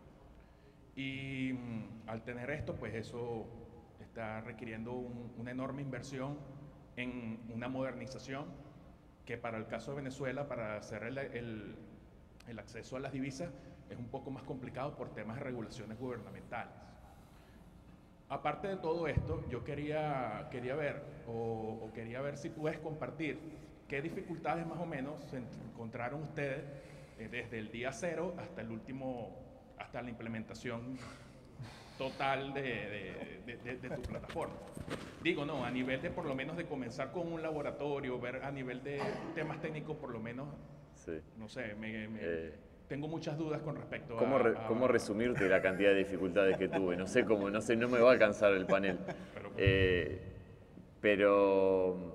Speaker 8: Y al tener esto, pues eso está requiriendo una enorme inversión en una modernización que para el caso de Venezuela, para hacer el acceso a las divisas, es un poco más complicado por temas de regulaciones gubernamentales. Aparte de todo esto, yo quería ver si puedes compartir qué dificultades más o menos se encontraron ustedes desde el día cero hasta la implementación total de tu plataforma. Digo, no, a nivel de por lo menos de comenzar con un laboratorio, ver a nivel de temas técnicos por lo menos,
Speaker 1: Sí.
Speaker 8: no sé, tengo muchas dudas con respecto
Speaker 1: ¿Cómo resumirte la cantidad de dificultades que tuve? No sé, no me va a alcanzar el panel. Pero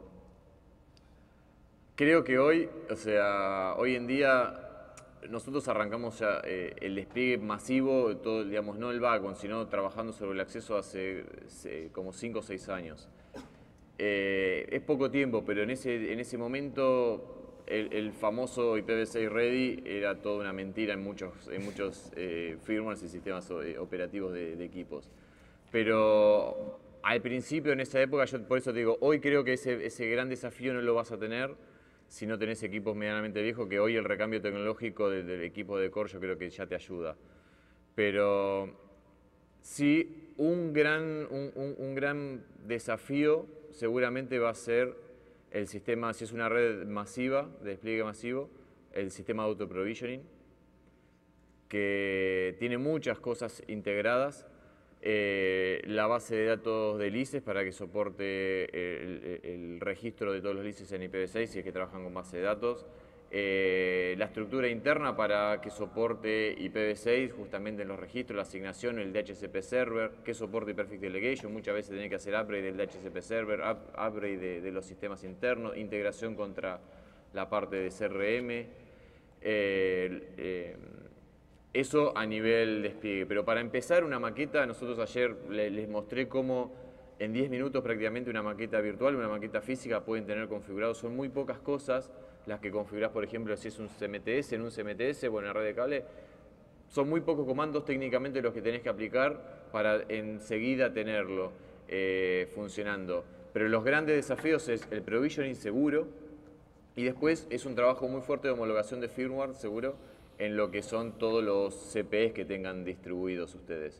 Speaker 1: creo que hoy en día nosotros arrancamos ya el despliegue masivo, todo, digamos, no el backbone, sino trabajando sobre el acceso hace como 5 o 6 años. Es poco tiempo, pero en ese momento el famoso IPv6 Ready era toda una mentira en muchos firmwares y sistemas operativos de equipos. Pero al principio, en esa época, yo por eso te digo, hoy creo que ese gran desafío no lo vas a tener si no tenés equipos medianamente viejos, que hoy el recambio tecnológico del equipo de core yo creo que ya te ayuda. Pero sí, un gran desafío seguramente va a ser el sistema, si es una red masiva, de despliegue masivo, el sistema de auto-provisioning, que tiene muchas cosas integradas. La base de datos de lices para que soporte el registro de todos los lices en IPv6 si es que trabajan con base de datos. La estructura interna para que soporte IPv6 justamente en los registros, la asignación, el DHCP server, que soporte Perfect Delegation. Muchas veces tenés que hacer upgrade del DHCP server, upgrade de los sistemas internos, integración contra la parte de CRM. Eso a nivel despliegue, pero para empezar una maqueta, nosotros ayer les mostré cómo en 10 minutos prácticamente una maqueta virtual, una maqueta física pueden tener configurado. Son muy pocas cosas las que configurás, por ejemplo, si es un CMTS, en un CMTS o en la red de cable. Son muy pocos comandos técnicamente los que tenés que aplicar para enseguida tenerlo funcionando. Pero los grandes desafíos es el provisioning seguro y después es un trabajo muy fuerte de homologación de firmware seguro en lo que son todos los CPEs que tengan distribuidos ustedes.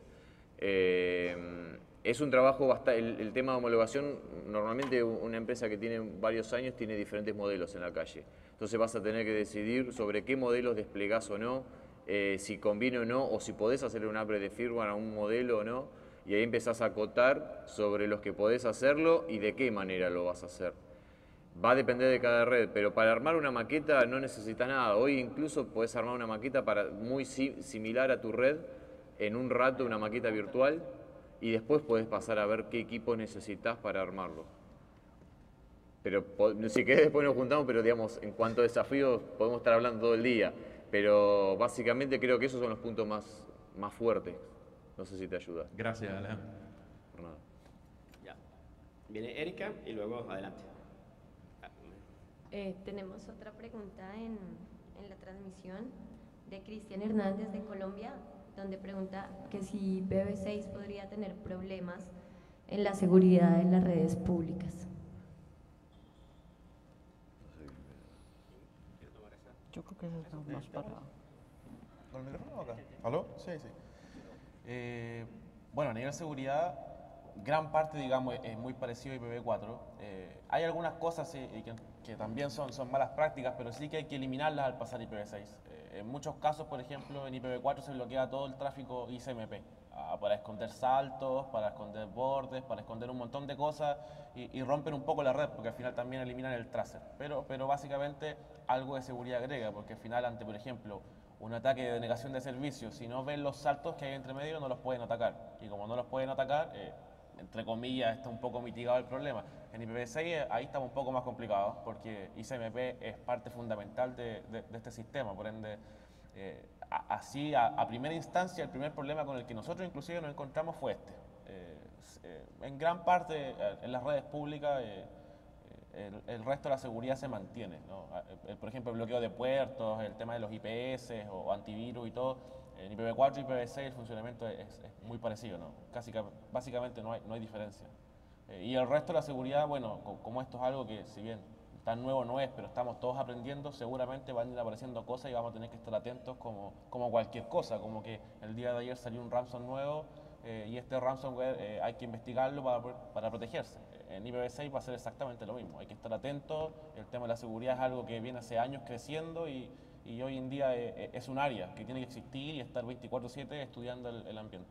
Speaker 1: Es un trabajo bastante... El tema de homologación, normalmente una empresa que tiene varios años tiene diferentes modelos en la calle. Entonces vas a tener que decidir sobre qué modelos desplegás o no, si conviene o no, o si podés hacerle un upgrade de firmware a un modelo o no, y ahí empezás a acotar sobre los que podés hacerlo y de qué manera lo vas a hacer. Va a depender de cada red, pero para armar una maqueta no necesitas nada. Hoy incluso podés armar una maqueta muy similar a tu red, en un rato una maqueta virtual, y después podés pasar a ver qué equipo necesitas para armarlo. Pero si querés después nos juntamos, pero digamos, en cuanto a desafíos podemos estar hablando todo el día. Pero básicamente creo que esos son los puntos más fuertes. No sé si te ayuda.
Speaker 8: Gracias, Alejandro.
Speaker 1: Por nada.
Speaker 4: Ya. Viene Erika y luego adelante.
Speaker 6: Tenemos otra pregunta en la transmisión de Cristian Hernández de Colombia, donde pregunta que si IPv6 podría tener problemas en la seguridad de las redes públicas.
Speaker 5: Yo creo que eso es más para...
Speaker 2: ¿Con el micrófono acá? ¿Aló? Sí, sí. Bueno, a nivel de seguridad, gran parte, digamos, es muy parecido a IPv4. Hay algunas cosas que también son malas prácticas, pero sí que hay que eliminarlas al pasar IPv6. En muchos casos, por ejemplo, en IPv4 se bloquea todo el tráfico ICMP para esconder saltos, para esconder bordes, para esconder un montón de cosas y rompen un poco la red, porque al final también eliminan el tracer. Pero básicamente algo de seguridad agrega, porque al final ante, por ejemplo, un ataque de denegación de servicios, si no ven los saltos que hay entre medio, no los pueden atacar. Y como no los pueden atacar, entre comillas, está un poco mitigado el problema. En IPv6 ahí estamos un poco más complicados porque ICMP es parte fundamental de este sistema, por ende, así a primera instancia el primer problema con el que nosotros inclusive nos encontramos fue este. En gran parte en las redes públicas el resto de la seguridad se mantiene, ¿no? Por ejemplo, el bloqueo de puertos, el tema de los IPS o antivirus y todo. En IPv4 y IPv6 el funcionamiento es muy parecido, ¿no? Básicamente no hay diferencia. Y el resto de la seguridad, bueno, como esto es algo que si bien tan nuevo no es, pero estamos todos aprendiendo, seguramente van a ir apareciendo cosas y vamos a tener que estar atentos como cualquier cosa, como que el día de ayer salió un ransom nuevo y este ransomware hay que investigarlo para protegerse. En IPv6 va a ser exactamente lo mismo, hay que estar atentos, el tema de la seguridad es algo que viene hace años creciendo y hoy en día es un área que tiene que existir y estar 24/7 estudiando el ambiente.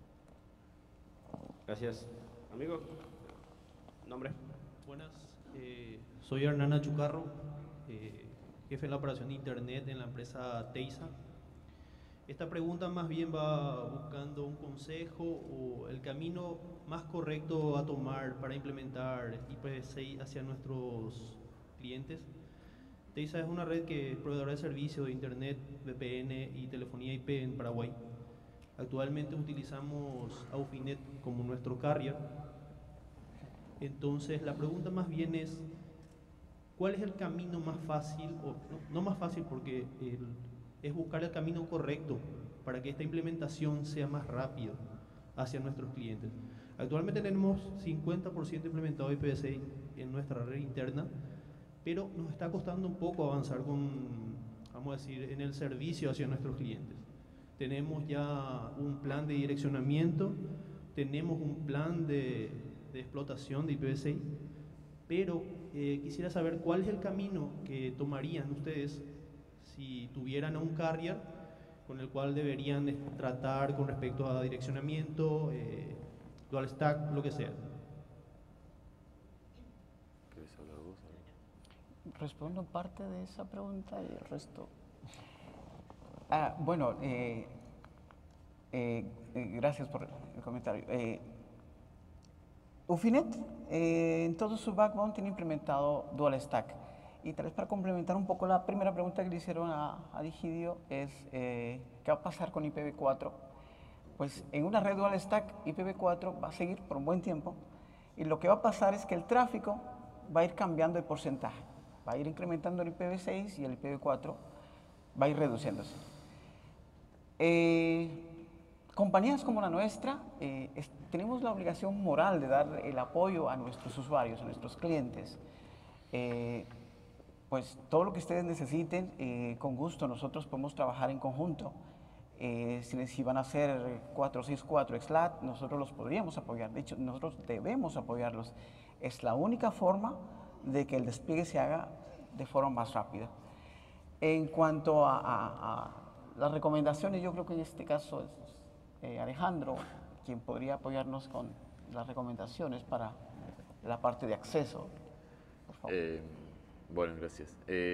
Speaker 4: Gracias. Amigo, nombre.
Speaker 9: Buenas, soy Hernán Achucarro, jefe de la operación de Internet en la empresa Teisa. Esta pregunta más bien va buscando un consejo o el camino más correcto a tomar para implementar IPv6 hacia nuestros clientes. Teisa es una red que es proveedora de servicios de Internet, VPN y telefonía IP en Paraguay. Actualmente utilizamos Aufinet como nuestro carrier. Entonces la pregunta más bien es, ¿cuál es el camino más fácil, o no más fácil porque es buscar el camino correcto para que esta implementación sea más rápida hacia nuestros clientes? Actualmente tenemos 50% implementado IPv6 en nuestra red interna, pero nos está costando un poco avanzar vamos a decir, en el servicio hacia nuestros clientes. Tenemos ya un plan de direccionamiento, tenemos un plan de explotación de IPv6, pero quisiera saber cuál es el camino que tomarían ustedes si tuvieran a un carrier con el cual deberían tratar con respecto a direccionamiento, dual stack, lo que sea.
Speaker 5: Respondo parte de esa pregunta y el resto. Bueno, gracias por el comentario. Ufinet en todo su backbone tiene implementado Dual Stack. Y tal vez para complementar un poco la primera pregunta que le hicieron a Digidio es ¿qué va a pasar con IPv4? Pues en una red Dual Stack IPv4 va a seguir por un buen tiempo y lo que va a pasar es que el tráfico va a ir cambiando de porcentaje. Va a ir incrementando el IPv6 y el IPv4 va a ir reduciéndose. Compañías como la nuestra tenemos la obligación moral de dar el apoyo a nuestros usuarios, a nuestros clientes. Pues todo lo que ustedes necesiten, con gusto nosotros podemos trabajar en conjunto. Si van a hacer 464 XLAT, nosotros los podríamos apoyar. De hecho, nosotros debemos apoyarlos. Es la única forma de que el despliegue se haga de forma más rápida. En cuanto a las recomendaciones, yo creo que en este caso es Alejandro quien podría apoyarnos con las recomendaciones para la parte de acceso. Por favor.
Speaker 1: Bueno, gracias.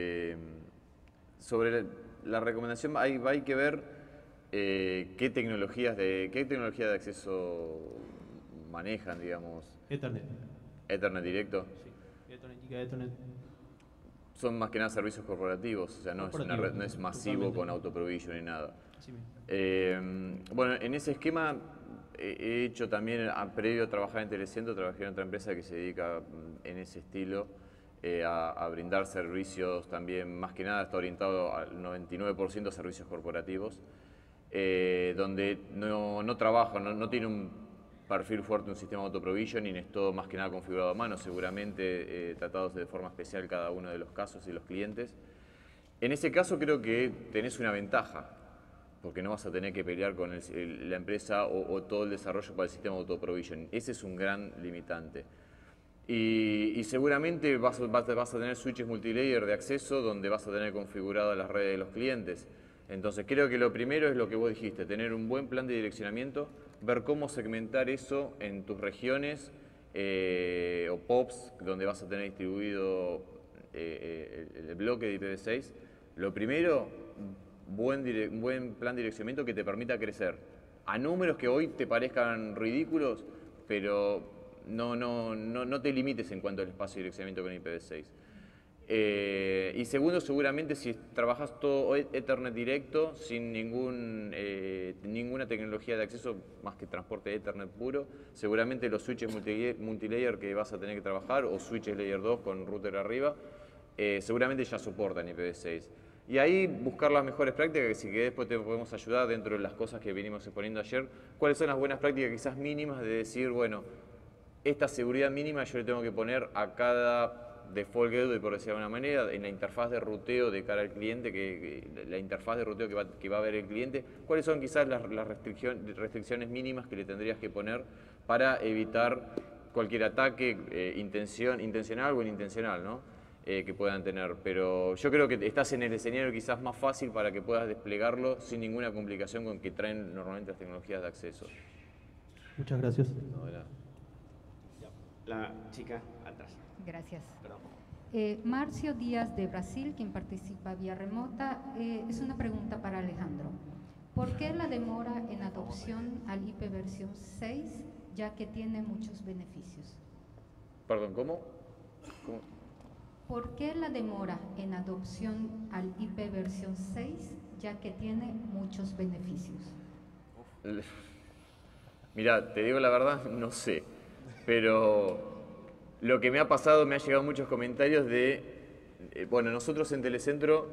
Speaker 1: Sobre la recomendación hay que ver qué tecnología de acceso manejan, digamos.
Speaker 9: Ethernet.
Speaker 1: Ethernet directo.
Speaker 9: Sí, Ethernet, Giga Ethernet.
Speaker 1: Son más que nada servicios corporativos, o sea, no es una red, no es masivo
Speaker 9: Totalmente.
Speaker 1: con autoprovision ni nada.
Speaker 9: Así mismo.
Speaker 1: Bueno, en ese esquema he hecho también, previo a trabajar en Telecentro, trabajé en otra empresa que se dedica en ese estilo a brindar servicios también, más que nada está orientado al 99% a servicios corporativos, donde no trabaja, no tiene un perfil fuerte un sistema de autoprovisioning, es todo más que nada configurado a mano, seguramente tratados de forma especial cada uno de los casos y los clientes. En ese caso creo que tenés una ventaja, porque no vas a tener que pelear con la empresa o todo el desarrollo para el sistema de autoprovisioning. Ese es un gran limitante. Y seguramente vas a tener switches multilayer de acceso donde vas a tener configuradas las redes de los clientes. Entonces creo que lo primero es lo que vos dijiste, tener un buen plan de direccionamiento, ver cómo segmentar eso en tus regiones o POPs donde vas a tener distribuido el bloque de IPv6. Lo primero, buen plan de direccionamiento que te permita crecer. A números que hoy te parezcan ridículos, pero no te limites en cuanto al espacio de direccionamiento con IPv6. Y segundo, seguramente si trabajas todo Ethernet directo, sin ninguna tecnología de acceso más que transporte de Ethernet puro, seguramente los switches multilayer que vas a tener que trabajar, o switches layer 2 con router arriba, seguramente ya soportan IPv6. Y ahí buscar las mejores prácticas, que si que después te podemos ayudar dentro de las cosas que venimos exponiendo ayer, cuáles son las buenas prácticas quizás mínimas de decir, bueno, esta seguridad mínima yo le tengo que poner a cada default gateway, por decirlo de alguna manera, en la interfaz de ruteo de cara al cliente, la interfaz de ruteo que va a ver el cliente, cuáles son quizás las restricciones mínimas que le tendrías que poner para evitar cualquier ataque intencional o inintencional, ¿no? Que puedan tener. Pero yo creo que estás en el escenario quizás más fácil para que puedas desplegarlo sin ninguna complicación con que traen normalmente las tecnologías de acceso.
Speaker 9: Muchas gracias.
Speaker 1: No, de nada.
Speaker 4: La chica atrás.
Speaker 10: Gracias.
Speaker 4: Perdón.
Speaker 10: Marcio Díaz de Brasil, quien participa vía remota. Es una pregunta para Alejandro. ¿Por qué la demora en adopción al IP versión 6, ya que tiene muchos beneficios?
Speaker 1: Perdón, ¿cómo?
Speaker 10: ¿Por qué la demora en adopción al IP versión 6, ya que tiene muchos beneficios?
Speaker 1: Mira, te digo la verdad, no sé, pero lo que me ha pasado, me han llegado muchos comentarios de, bueno, nosotros en Telecentro,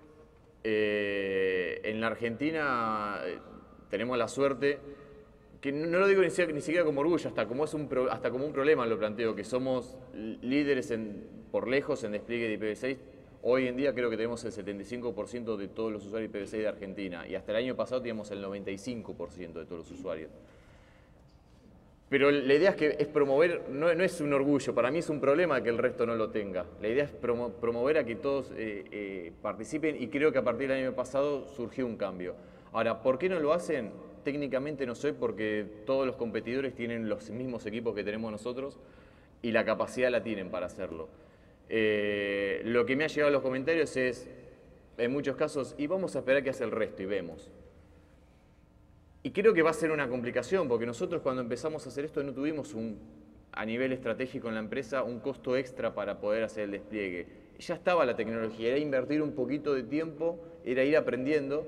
Speaker 1: en la Argentina, tenemos la suerte, que no lo digo ni siquiera como orgullo, hasta como un problema lo planteo, que somos líderes por lejos en despliegue de IPv6. Hoy en día creo que tenemos el 75% de todos los usuarios IPv6 de Argentina, y hasta el año pasado teníamos el 95% de todos los usuarios. Pero la idea es promover, no es un orgullo, para mí es un problema que el resto no lo tenga. La idea es promover a que todos participen, y creo que a partir del año pasado surgió un cambio. Ahora, ¿por qué no lo hacen? Técnicamente no sé, porque todos los competidores tienen los mismos equipos que tenemos nosotros y la capacidad la tienen para hacerlo. Lo que me ha llegado a los comentarios es, en muchos casos, y vamos a esperar que hace el resto y vemos. Y creo que va a ser una complicación, porque nosotros cuando empezamos a hacer esto no tuvimos a nivel estratégico en la empresa un costo extra para poder hacer el despliegue. Ya estaba la tecnología, era invertir un poquito de tiempo, era ir aprendiendo,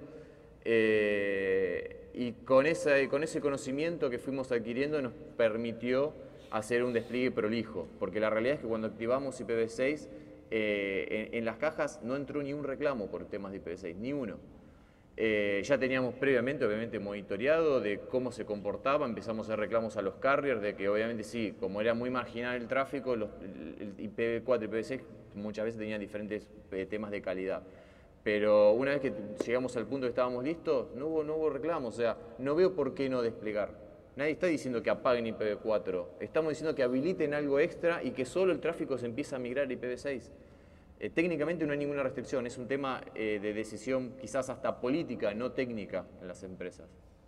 Speaker 1: y con ese conocimiento que fuimos adquiriendo nos permitió hacer un despliegue prolijo, porque la realidad es que cuando activamos IPv6, en las cajas no entró ni un reclamo por temas de IPv6, ni uno. Ya teníamos previamente, obviamente, monitoreado de cómo se comportaba, empezamos a hacer reclamos a los carriers, de que obviamente sí, como era muy marginal el tráfico, el IPv4 y IPv6 muchas veces tenían diferentes temas de calidad. Pero una vez que llegamos al punto que estábamos listos, no hubo reclamos, o sea, no veo por qué no desplegar. Nadie está diciendo que apaguen IPv4, estamos diciendo que habiliten algo extra y que solo el tráfico se empieza a migrar a IPv6. Técnicamente no hay ninguna restricción, es un tema de decisión quizás hasta política, no técnica en las empresas.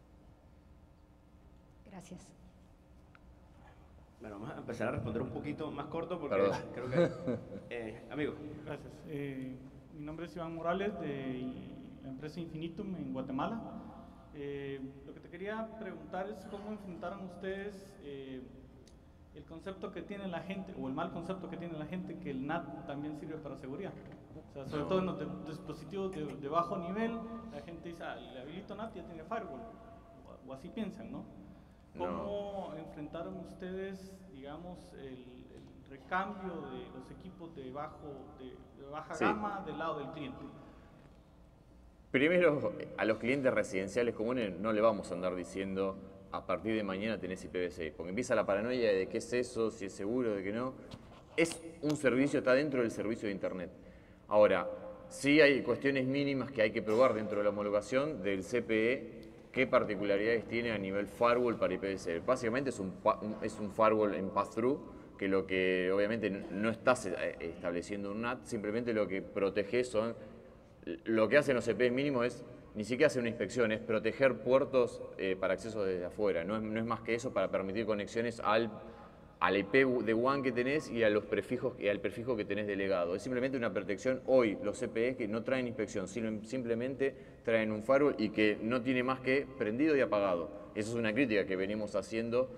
Speaker 10: Gracias.
Speaker 4: Bueno, vamos a empezar a responder un poquito más corto porque
Speaker 1: Perdón.
Speaker 4: creo que... amigo.
Speaker 11: Gracias. Mi nombre es Iván Morales de la empresa Infinitum en Guatemala. Lo que te quería preguntar es cómo enfrentaron ustedes el concepto que tiene la gente, o el mal concepto que tiene la gente, que el NAT también sirve para seguridad. O sea, sobre todo en los dispositivos de bajo nivel, la gente dice, le habilito NAT y ya tiene firewall, o así piensan, ¿no? ¿Cómo enfrentaron ustedes, digamos, el recambio de los equipos de baja gama del lado del cliente?
Speaker 1: Primero, a los clientes residenciales comunes no le vamos a andar diciendo a partir de mañana tenés IPv6, porque empieza la paranoia de qué es eso, si es seguro, de que no. Es un servicio, está dentro del servicio de Internet. Ahora, sí hay cuestiones mínimas que hay que probar dentro de la homologación del CPE, qué particularidades tiene a nivel firewall para IPv6. Básicamente es un firewall en pass-through, que lo que obviamente no estás estableciendo un NAT, simplemente lo que protege son, lo que hacen los CPE mínimos es, ni siquiera hacer una inspección, es proteger puertos para acceso desde afuera, no es más que eso para permitir conexiones al IP de WAN que tenés y a los prefijos y al prefijo que tenés delegado. Es simplemente una protección. Hoy los CPE que no traen inspección, simplemente traen un firewall y que no tiene más que prendido y apagado. Esa es una crítica que venimos haciendo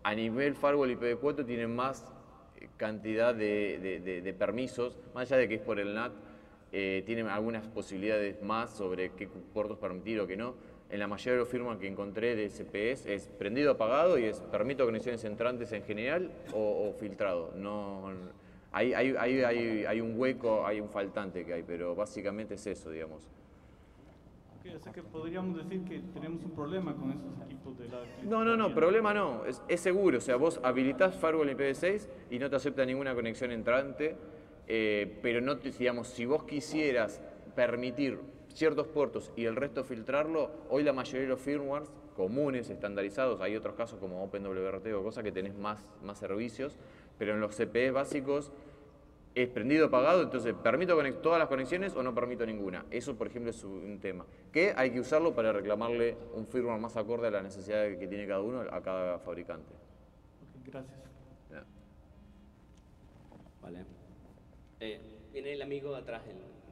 Speaker 1: A nivel firewall IPv4 tienen más cantidad de permisos, más allá de que es por el NAT, tienen algunas posibilidades más sobre qué puertos permitir o qué no. En la mayoría de los firmware que encontré de CPS es prendido, apagado y es permito conexiones entrantes en general o filtrado. No, hay un hueco, hay un faltante que hay, pero básicamente es eso, digamos.
Speaker 11: Okay, o sea que podríamos decir que tenemos un problema con esos equipos de la...
Speaker 1: No, problema no, es seguro. O sea, vos habilitás firewall IPv6 y no te acepta ninguna conexión entrante, pero no te, digamos, si vos quisieras permitir ciertos puertos y el resto filtrarlo, hoy la mayoría de los firmwares comunes, estandarizados, hay otros casos como OpenWRT o cosas que tenés más servicios, pero en los CPE básicos es prendido, apagado, entonces permito todas las conexiones o no permito ninguna. Eso, por ejemplo, es un tema que hay que usarlo para reclamarle un firmware más acorde a la necesidad que tiene cada uno, a cada fabricante.
Speaker 11: Okay, gracias.
Speaker 1: Yeah.
Speaker 4: Vale. Viene el amigo de atrás.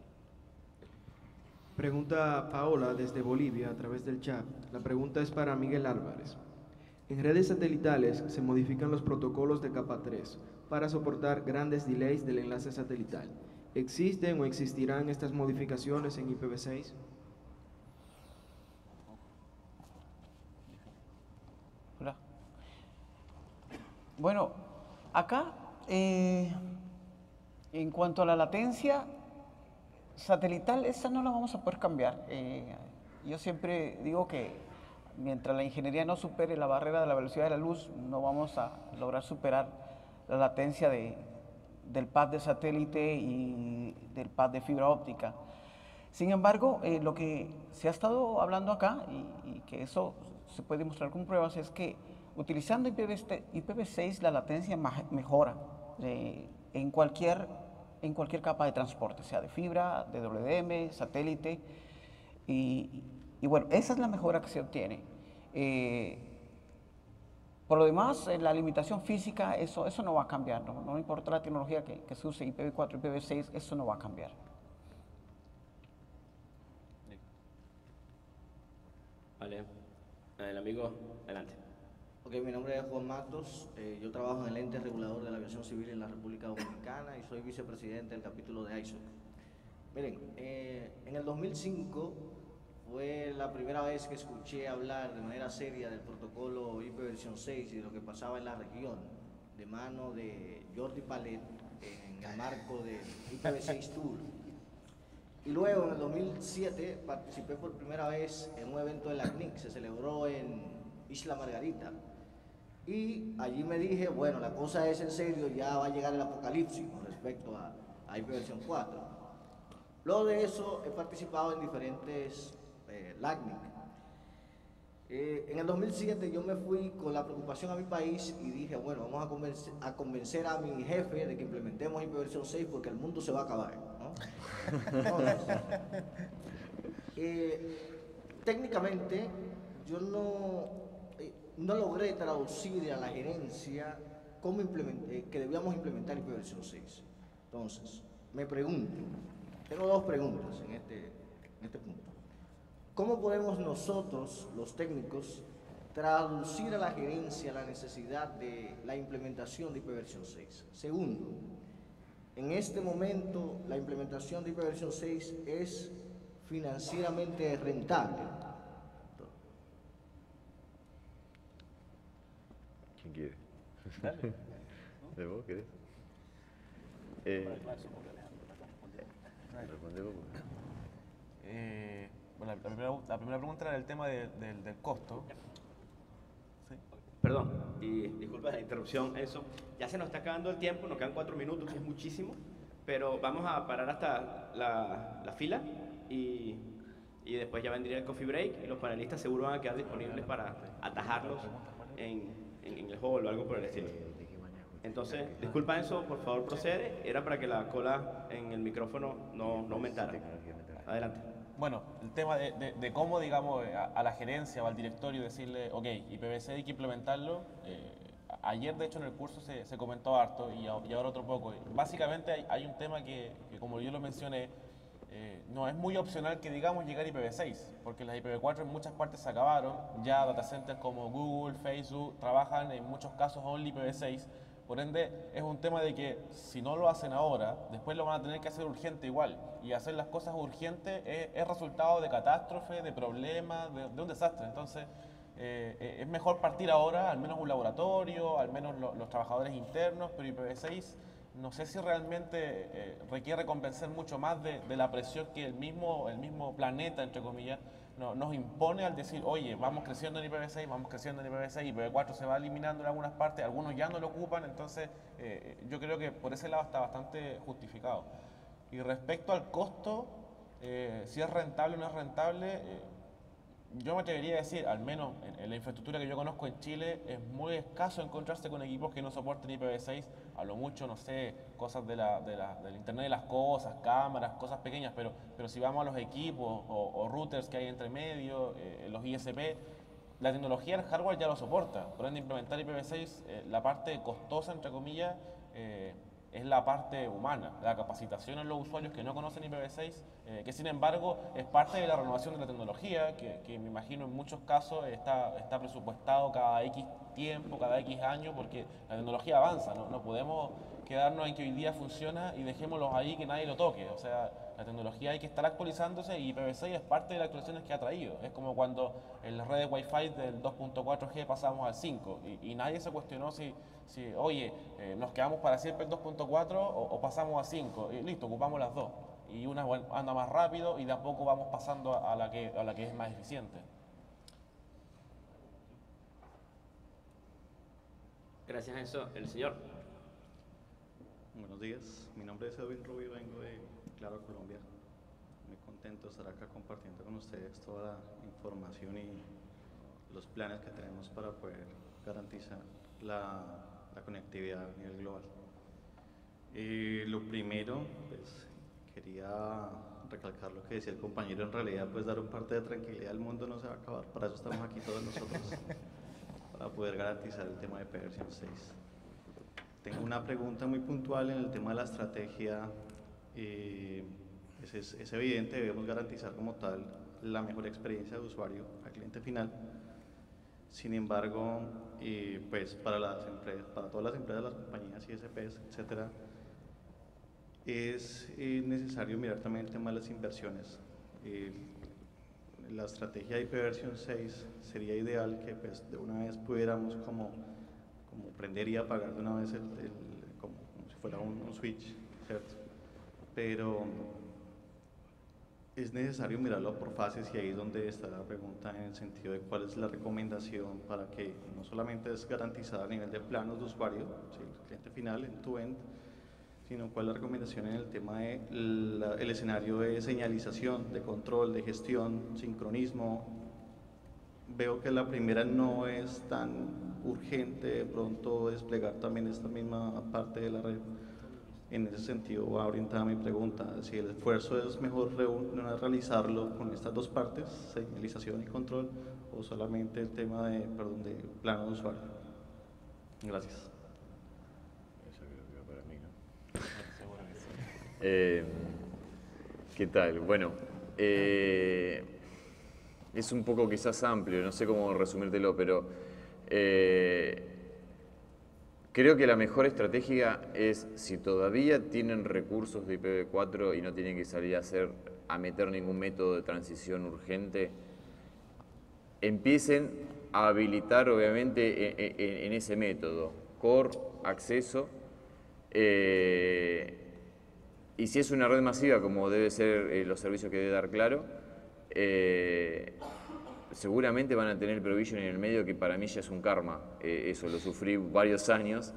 Speaker 12: Pregunta Paola desde Bolivia a través del chat. La pregunta es para Miguel Álvarez. En redes satelitales se modifican los protocolos de capa 3 para soportar grandes delays del enlace satelital. ¿Existen o existirán estas modificaciones en IPv6?
Speaker 5: Hola. Bueno, acá, en cuanto a la latencia satelital, esa no la vamos a poder cambiar. Yo siempre digo que mientras la ingeniería no supere la barrera de la velocidad de la luz, no vamos a lograr superar la latencia del pad de satélite y del pad de fibra óptica. Sin embargo, lo que se ha estado hablando acá, y que eso se puede demostrar con pruebas, es que utilizando IPv6 la latencia mejora en cualquier capa de transporte, sea de fibra, de WDM, satélite, y bueno, esa es la mejora que se obtiene. Por lo demás, la limitación física, eso no va a cambiar, no importa la tecnología que se use, IPv4, IPv6, eso no va a cambiar.
Speaker 4: Vale, el amigo, adelante.
Speaker 3: Ok, mi nombre es Juan Matos, yo trabajo en el ente regulador de la aviación civil en la República Dominicana y soy vicepresidente del capítulo de ISOC. Miren, en el 2005 fue la primera vez que escuché hablar de manera seria del protocolo IPv6 y de lo que pasaba en la región, de mano de Jordi Palet en el marco del IPv6 Tour. Y luego en el 2007 participé por primera vez en un evento de la CNIC, se celebró en Isla Margarita. Y allí me dije, bueno, la cosa es en serio, ya va a llegar el apocalipsis con respecto a IPv4. Luego de eso he participado en diferentes LACNIC. En el 2007 yo me fui con la preocupación a mi país y dije, bueno, vamos a convencer a mi jefe de que implementemos IPv6 porque el mundo se va a acabar, ¿no? Entonces, técnicamente yo no logré traducir a la gerencia cómo que debíamos implementar IPv6. Entonces, me pregunto, tengo dos preguntas en este punto. ¿Cómo podemos nosotros, los técnicos, traducir a la gerencia la necesidad de la implementación de IPv6? Segundo, en este momento la implementación de IPv6 es financieramente rentable.
Speaker 1: ¿Quién quiere? ¿De vos querés? Responde vos.
Speaker 2: Bueno, la primera pregunta era el tema del costo. ¿Sí?
Speaker 4: Perdón, y disculpa la interrupción, eso. Ya se nos está acabando el tiempo, nos quedan 4 minutos, que es muchísimo, pero vamos a parar hasta la fila y después ya vendría el coffee break y los panelistas seguro van a quedar disponibles para atajarlos en el hall o algo por el estilo. Entonces, disculpa eso, por favor procede. Era para que la cola en el micrófono no aumentara. Adelante.
Speaker 2: Bueno, el tema de cómo, digamos, a la gerencia o al directorio decirle, ok, IPv6 hay que implementarlo. Ayer, de hecho, en el curso se comentó harto y ahora otro poco. Básicamente hay un tema que, como yo lo mencioné, no es muy opcional que digamos llegar a IPv6, porque las IPv4 en muchas partes se acabaron, ya data centers como Google, Facebook trabajan en muchos casos only IPv6, por ende es un tema de que si no lo hacen ahora, después lo van a tener que hacer urgente igual, y hacer las cosas urgentes es resultado de catástrofe, de problemas, de un desastre. Entonces es mejor partir ahora, al menos un laboratorio, al menos los trabajadores internos, pero IPv6 no sé si realmente requiere convencer mucho más de la presión que el mismo planeta, entre comillas, nos impone al decir, oye, vamos creciendo en IPv6, vamos creciendo en IPv6, IPv4 se va eliminando en algunas partes, algunos ya no lo ocupan, entonces yo creo que por ese lado está bastante justificado. Y respecto al costo, si es rentable o no es rentable, yo me atrevería a decir, al menos en la infraestructura que yo conozco en Chile, es muy escaso encontrarse con equipos que no soporten IPv6, a lo mucho, no sé, cosas del Internet de las cosas, cámaras, cosas pequeñas, pero si vamos a los equipos o routers que hay entre medio, los ISP, la tecnología, el hardware ya lo soporta. Por ende, implementar IPv6, la parte costosa, entre comillas, es la parte humana, la capacitación en los usuarios que no conocen IPv6, que sin embargo es parte de la renovación de la tecnología, que me imagino en muchos casos está presupuestado cada X tiempo, cada X años, porque la tecnología avanza, no podemos quedarnos en que hoy día funciona y dejémoslo ahí que nadie lo toque. O sea, la tecnología hay que estar actualizándose y IPv6 es parte de las actualizaciones que ha traído. Es como cuando en las redes Wi-Fi del 2.4G pasamos al 5 y nadie se cuestionó si oye, nos quedamos para siempre en 2.4 o pasamos a 5 y listo, ocupamos las dos. Y una anda más rápido y de a poco vamos pasando a la que es más eficiente.
Speaker 4: Gracias a eso, el señor.
Speaker 13: Buenos días, mi nombre es Edwin Rubio, vengo de Claro, Colombia. Muy contento de estar acá compartiendo con ustedes toda la información y los planes que tenemos para poder garantizar la conectividad a nivel global. Lo primero, pues quería recalcar lo que decía el compañero, en realidad pues dar un parte de tranquilidad, el mundo no se va a acabar, para eso estamos aquí todos nosotros, para poder garantizar el tema de versión 6. Tengo una pregunta muy puntual en el tema de la estrategia. Es evidente, debemos garantizar como tal la mejor experiencia de usuario al cliente final. Sin embargo, pues para las empresas, para todas las empresas, las compañías, ISPs, etcétera, es necesario mirar también el tema de las inversiones. La estrategia de versión 6 sería ideal que pues de una vez pudiéramos como prender y apagar de una vez como si fuera un switch, ¿cierto? Pero es necesario mirarlo por fases y ahí es donde está la pregunta en el sentido de cuál es la recomendación para que no solamente es garantizar a nivel de planos de usuario, ¿sí? El cliente final, end-to-end, sino cuál es la recomendación en el tema de el escenario de señalización, de control, de gestión, sincronismo. Veo que la primera no es tan urgente de pronto desplegar también esta misma parte de la red. En ese sentido va orientada mi pregunta, si el esfuerzo es mejor realizarlo con estas dos partes, señalización y control, o solamente el tema de plano de usuario. Gracias.
Speaker 1: Eso creo que va para mí, ¿no? ¿Qué tal? Bueno, es un poco quizás amplio, no sé cómo resumírtelo, pero creo que la mejor estrategia es, si todavía tienen recursos de IPv4 y no tienen que salir a meter ningún método de transición urgente, empiecen a habilitar obviamente en ese método, core, acceso, y si es una red masiva como debe ser los servicios que debe dar Claro, seguramente van a tener el provision en el medio, que para mí ya es un karma, eso lo sufrí varios años,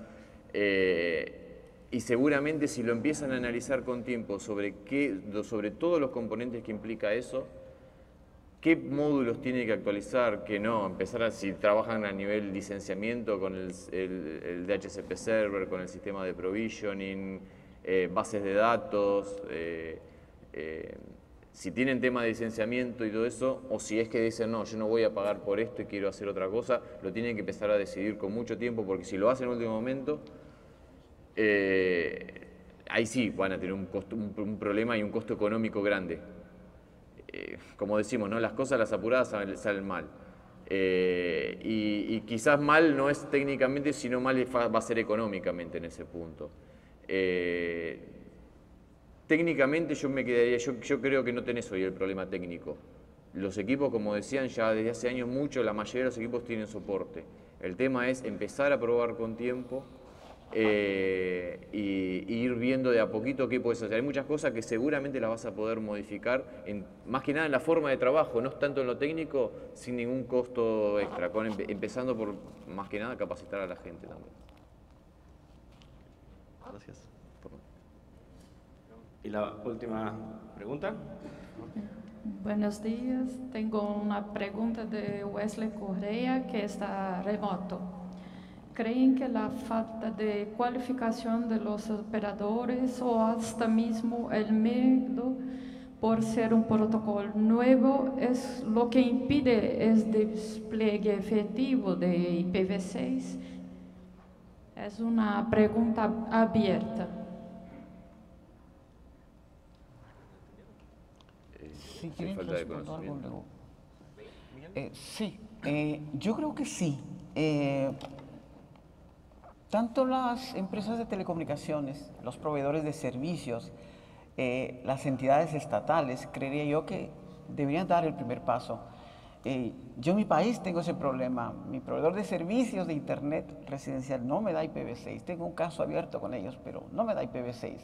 Speaker 1: y seguramente si lo empiezan a analizar con tiempo sobre todos los componentes que implica eso, qué módulos tiene que actualizar, qué no, si trabajan a nivel licenciamiento con el DHCP server, con el sistema de provisioning, bases de datos, si tienen tema de licenciamiento y todo eso, o si es que dicen, no, yo no voy a pagar por esto y quiero hacer otra cosa, lo tienen que empezar a decidir con mucho tiempo, porque si lo hacen en último momento, ahí sí van a tener un problema y un costo económico grande. Como decimos, ¿no? Las cosas, las apuradas salen mal. Y quizás mal no es técnicamente, sino mal va a ser económicamente en ese punto. Técnicamente yo me quedaría, yo creo que no tenés hoy el problema técnico. Los equipos, como decían, ya desde hace años mucho, la mayoría de los equipos tienen soporte. El tema es empezar a probar con tiempo y ir viendo de a poquito qué puedes hacer. Hay muchas cosas que seguramente las vas a poder modificar, más que nada en la forma de trabajo, no tanto en lo técnico, sin ningún costo extra, empezando por, más que nada, capacitar a la gente también.
Speaker 4: Gracias. Y la última pregunta.
Speaker 14: Buenos días, tengo una pregunta de Wesley Correa, que está remoto. ¿Creen que la falta de cualificación de los operadores o hasta mismo el miedo por ser un protocolo nuevo es lo que impide el despliegue efectivo de IPv6? Es una pregunta abierta.
Speaker 5: Si quieren responder algo luego. Sí, yo creo que sí. Tanto las empresas de telecomunicaciones, los proveedores de servicios, las entidades estatales, creería yo que deberían dar el primer paso. Yo en mi país tengo ese problema. Mi proveedor de servicios de Internet residencial no me da IPv6. Tengo un caso abierto con ellos, pero no me da IPv6.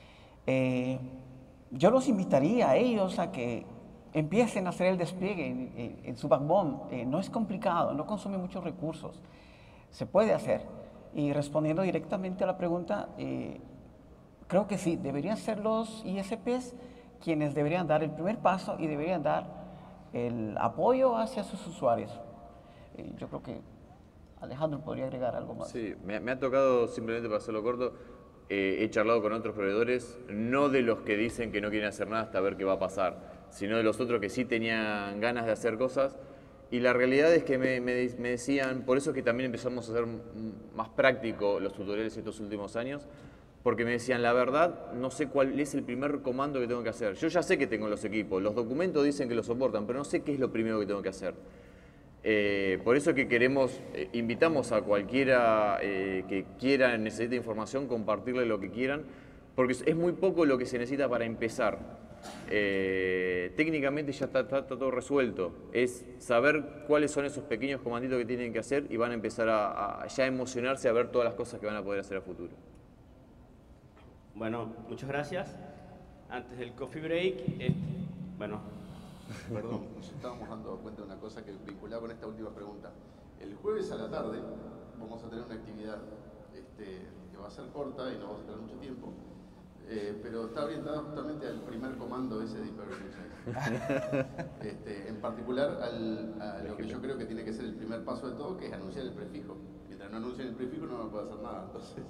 Speaker 5: Yo los invitaría a ellos a que empiecen a hacer el despliegue en su backbone. No es complicado, no consume muchos recursos. Se puede hacer. Y respondiendo directamente a la pregunta, creo que sí, deberían ser los ISPs quienes deberían dar el primer paso y deberían dar el apoyo hacia sus usuarios. Yo creo que Alejandro podría agregar algo más.
Speaker 1: Sí, me ha tocado, simplemente para hacerlo corto, he charlado con otros proveedores, no de los que dicen que no quieren hacer nada hasta ver qué va a pasar, sino de los otros que sí tenían ganas de hacer cosas. Y la realidad es que me decían, por eso es que también empezamos a hacer más práctico los tutoriales estos últimos años, porque me decían, la verdad, no sé cuál es el primer comando que tengo que hacer. Yo ya sé que tengo los equipos, los documentos dicen que lo soportan, pero no sé qué es lo primero que tengo que hacer. Por eso es que queremos, invitamos a cualquiera que quiera, necesite información, compartirle lo que quieran, porque es muy poco lo que se necesita para empezar. Técnicamente ya está todo resuelto, es saber cuáles son esos pequeños comanditos que tienen que hacer y van a empezar a ya emocionarse a ver todas las cosas que van a poder hacer a futuro.
Speaker 4: Bueno, muchas gracias. Antes del coffee break, bueno.
Speaker 15: Perdón, nos estábamos dando cuenta de una cosa que vinculaba con esta última pregunta. El jueves a la tarde vamos a tener una actividad que va a ser corta y no vamos a tener mucho tiempo, pero está orientada justamente al primer comando ese de IPv6. En particular a lo que yo creo que tiene que ser el primer paso de todo, que es anunciar el prefijo. Mientras no anuncien el prefijo no me puede hacer nada. Entonces,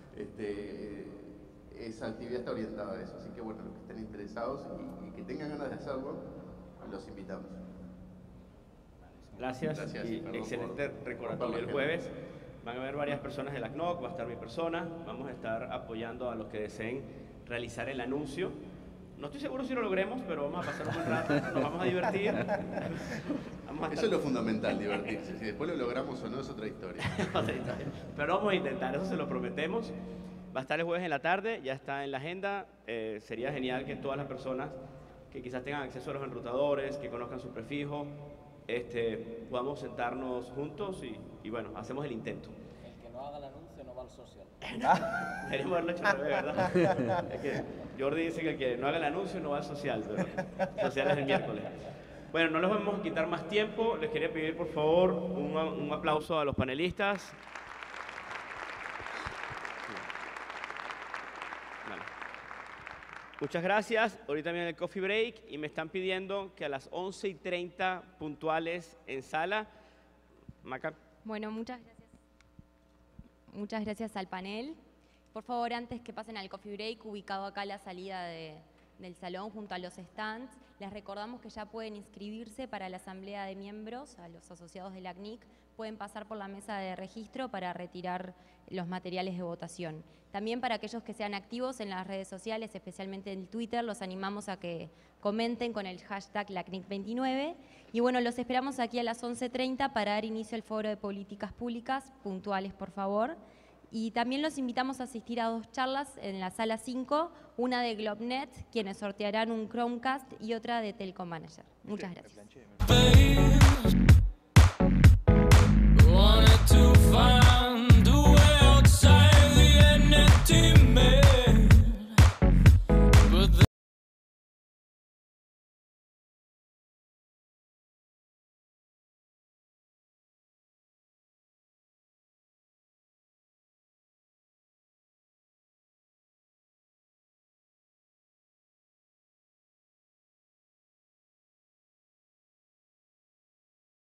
Speaker 15: esa actividad está orientada a eso. Así que bueno, los que estén interesados y que tengan ganas de hacerlo, los invitamos.
Speaker 4: Gracias. Y excelente recordatorio el jueves. Van a haber varias personas de la CNOC, va a estar mi persona. Vamos a estar apoyando a los que deseen realizar el anuncio. No estoy seguro si lo logremos, pero vamos a pasar un buen rato, nos vamos a divertir.
Speaker 15: Eso es lo fundamental, divertirse. Si después lo logramos o no es otra historia.
Speaker 4: Pero vamos a intentar, eso se lo prometemos. Va a estar el jueves en la tarde, ya está en la agenda. Sería genial que todas las personas que quizás tengan acceso a los enrutadores, que conozcan su prefijo, podamos sentarnos juntos y bueno, hacemos el intento.
Speaker 16: El que no haga el anuncio no va al social.
Speaker 4: Deberíamos haberlo hecho al revés, ¿verdad? Es que Jordi dice que el que no haga el anuncio no va al social, pero el social es el miércoles. Bueno, no les vamos a quitar más tiempo. Les quería pedir, por favor, un aplauso a los panelistas. Vale. Muchas gracias. Ahorita viene el coffee break y me están pidiendo que a las 11:30 puntuales en sala. Maca.
Speaker 17: Bueno, muchas gracias. Muchas gracias al panel. Por favor, antes que pasen al coffee break, ubicado acá a la salida del salón junto a los stands, les recordamos que ya pueden inscribirse para la asamblea de miembros, a los asociados de la CNIC, pueden pasar por la mesa de registro para retirar los materiales de votación. También para aquellos que sean activos en las redes sociales, especialmente en Twitter, los animamos a que comenten con el hashtag LACNIC29. Y bueno, los esperamos aquí a las 11:30 para dar inicio al foro de políticas públicas, puntuales por favor. Y también los invitamos a asistir a 2 charlas en la sala 5, una de GlobeNet, quienes sortearán un Chromecast, y otra de Telcom Manager. Muchas gracias.